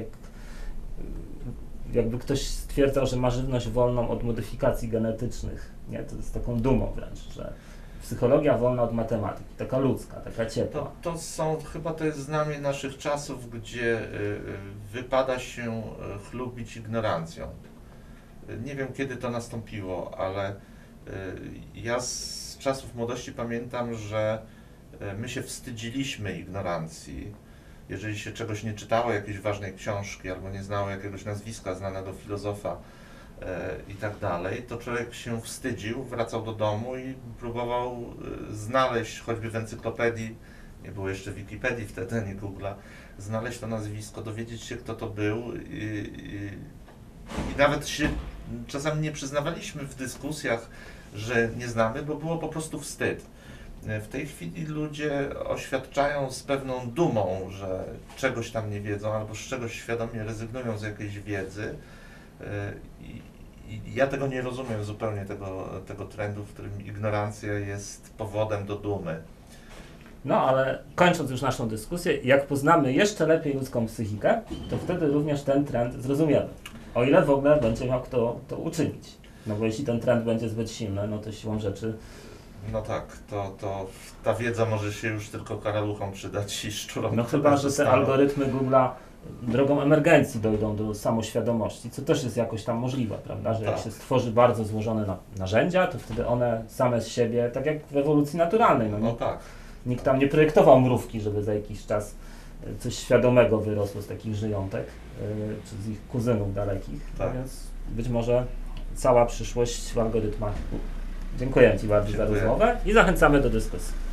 jakby ktoś stwierdzał, że ma żywność wolną od modyfikacji genetycznych, nie? To jest taką dumą wręcz, że psychologia wolna od matematyki, taka ludzka, taka ciepła. Chyba to jest znamie naszych czasów, gdzie wypada się chlubić ignorancją. Nie wiem, kiedy to nastąpiło, ale ja z czasów młodości pamiętam, że my się wstydziliśmy ignorancji. Jeżeli się czegoś nie czytało, jakiejś ważnej książki, albo nie znało jakiegoś nazwiska znanego filozofa i tak dalej, to człowiek się wstydził, wracał do domu i próbował znaleźć, choćby w encyklopedii, nie było jeszcze Wikipedii wtedy, ani Google'a, znaleźć to nazwisko, dowiedzieć się, kto to był i nawet się czasami nie przyznawaliśmy w dyskusjach, że nie znamy, bo było po prostu wstyd. W tej chwili ludzie oświadczają z pewną dumą, że czegoś tam nie wiedzą, albo z czegoś świadomie rezygnują z jakiejś wiedzy. I ja tego nie rozumiem zupełnie, tego trendu, w którym ignorancja jest powodem do dumy. No ale kończąc już naszą dyskusję, jak poznamy jeszcze lepiej ludzką psychikę, to wtedy również ten trend zrozumiemy. O ile w ogóle będzie miał kto to uczynić. No bo jeśli ten trend będzie zbyt silny, no to siłą rzeczy... No tak, to ta wiedza może się już tylko karaluchom przydać i szczurom. No chyba, że te algorytmy Google'a drogą emergencji dojdą do samoświadomości, co też jest jakoś tam możliwe, prawda? Że jak się stworzy bardzo złożone narzędzia, to wtedy one same z siebie, tak jak w ewolucji naturalnej, no tak. Nikt tam nie projektował mrówki, żeby za jakiś czas coś świadomego wyrosło z takich żyjątek, czy z ich kuzynów dalekich, tak. Więc być może cała przyszłość w algorytmach. Dziękuję Ci bardzo za rozmowę i zachęcamy do dyskusji.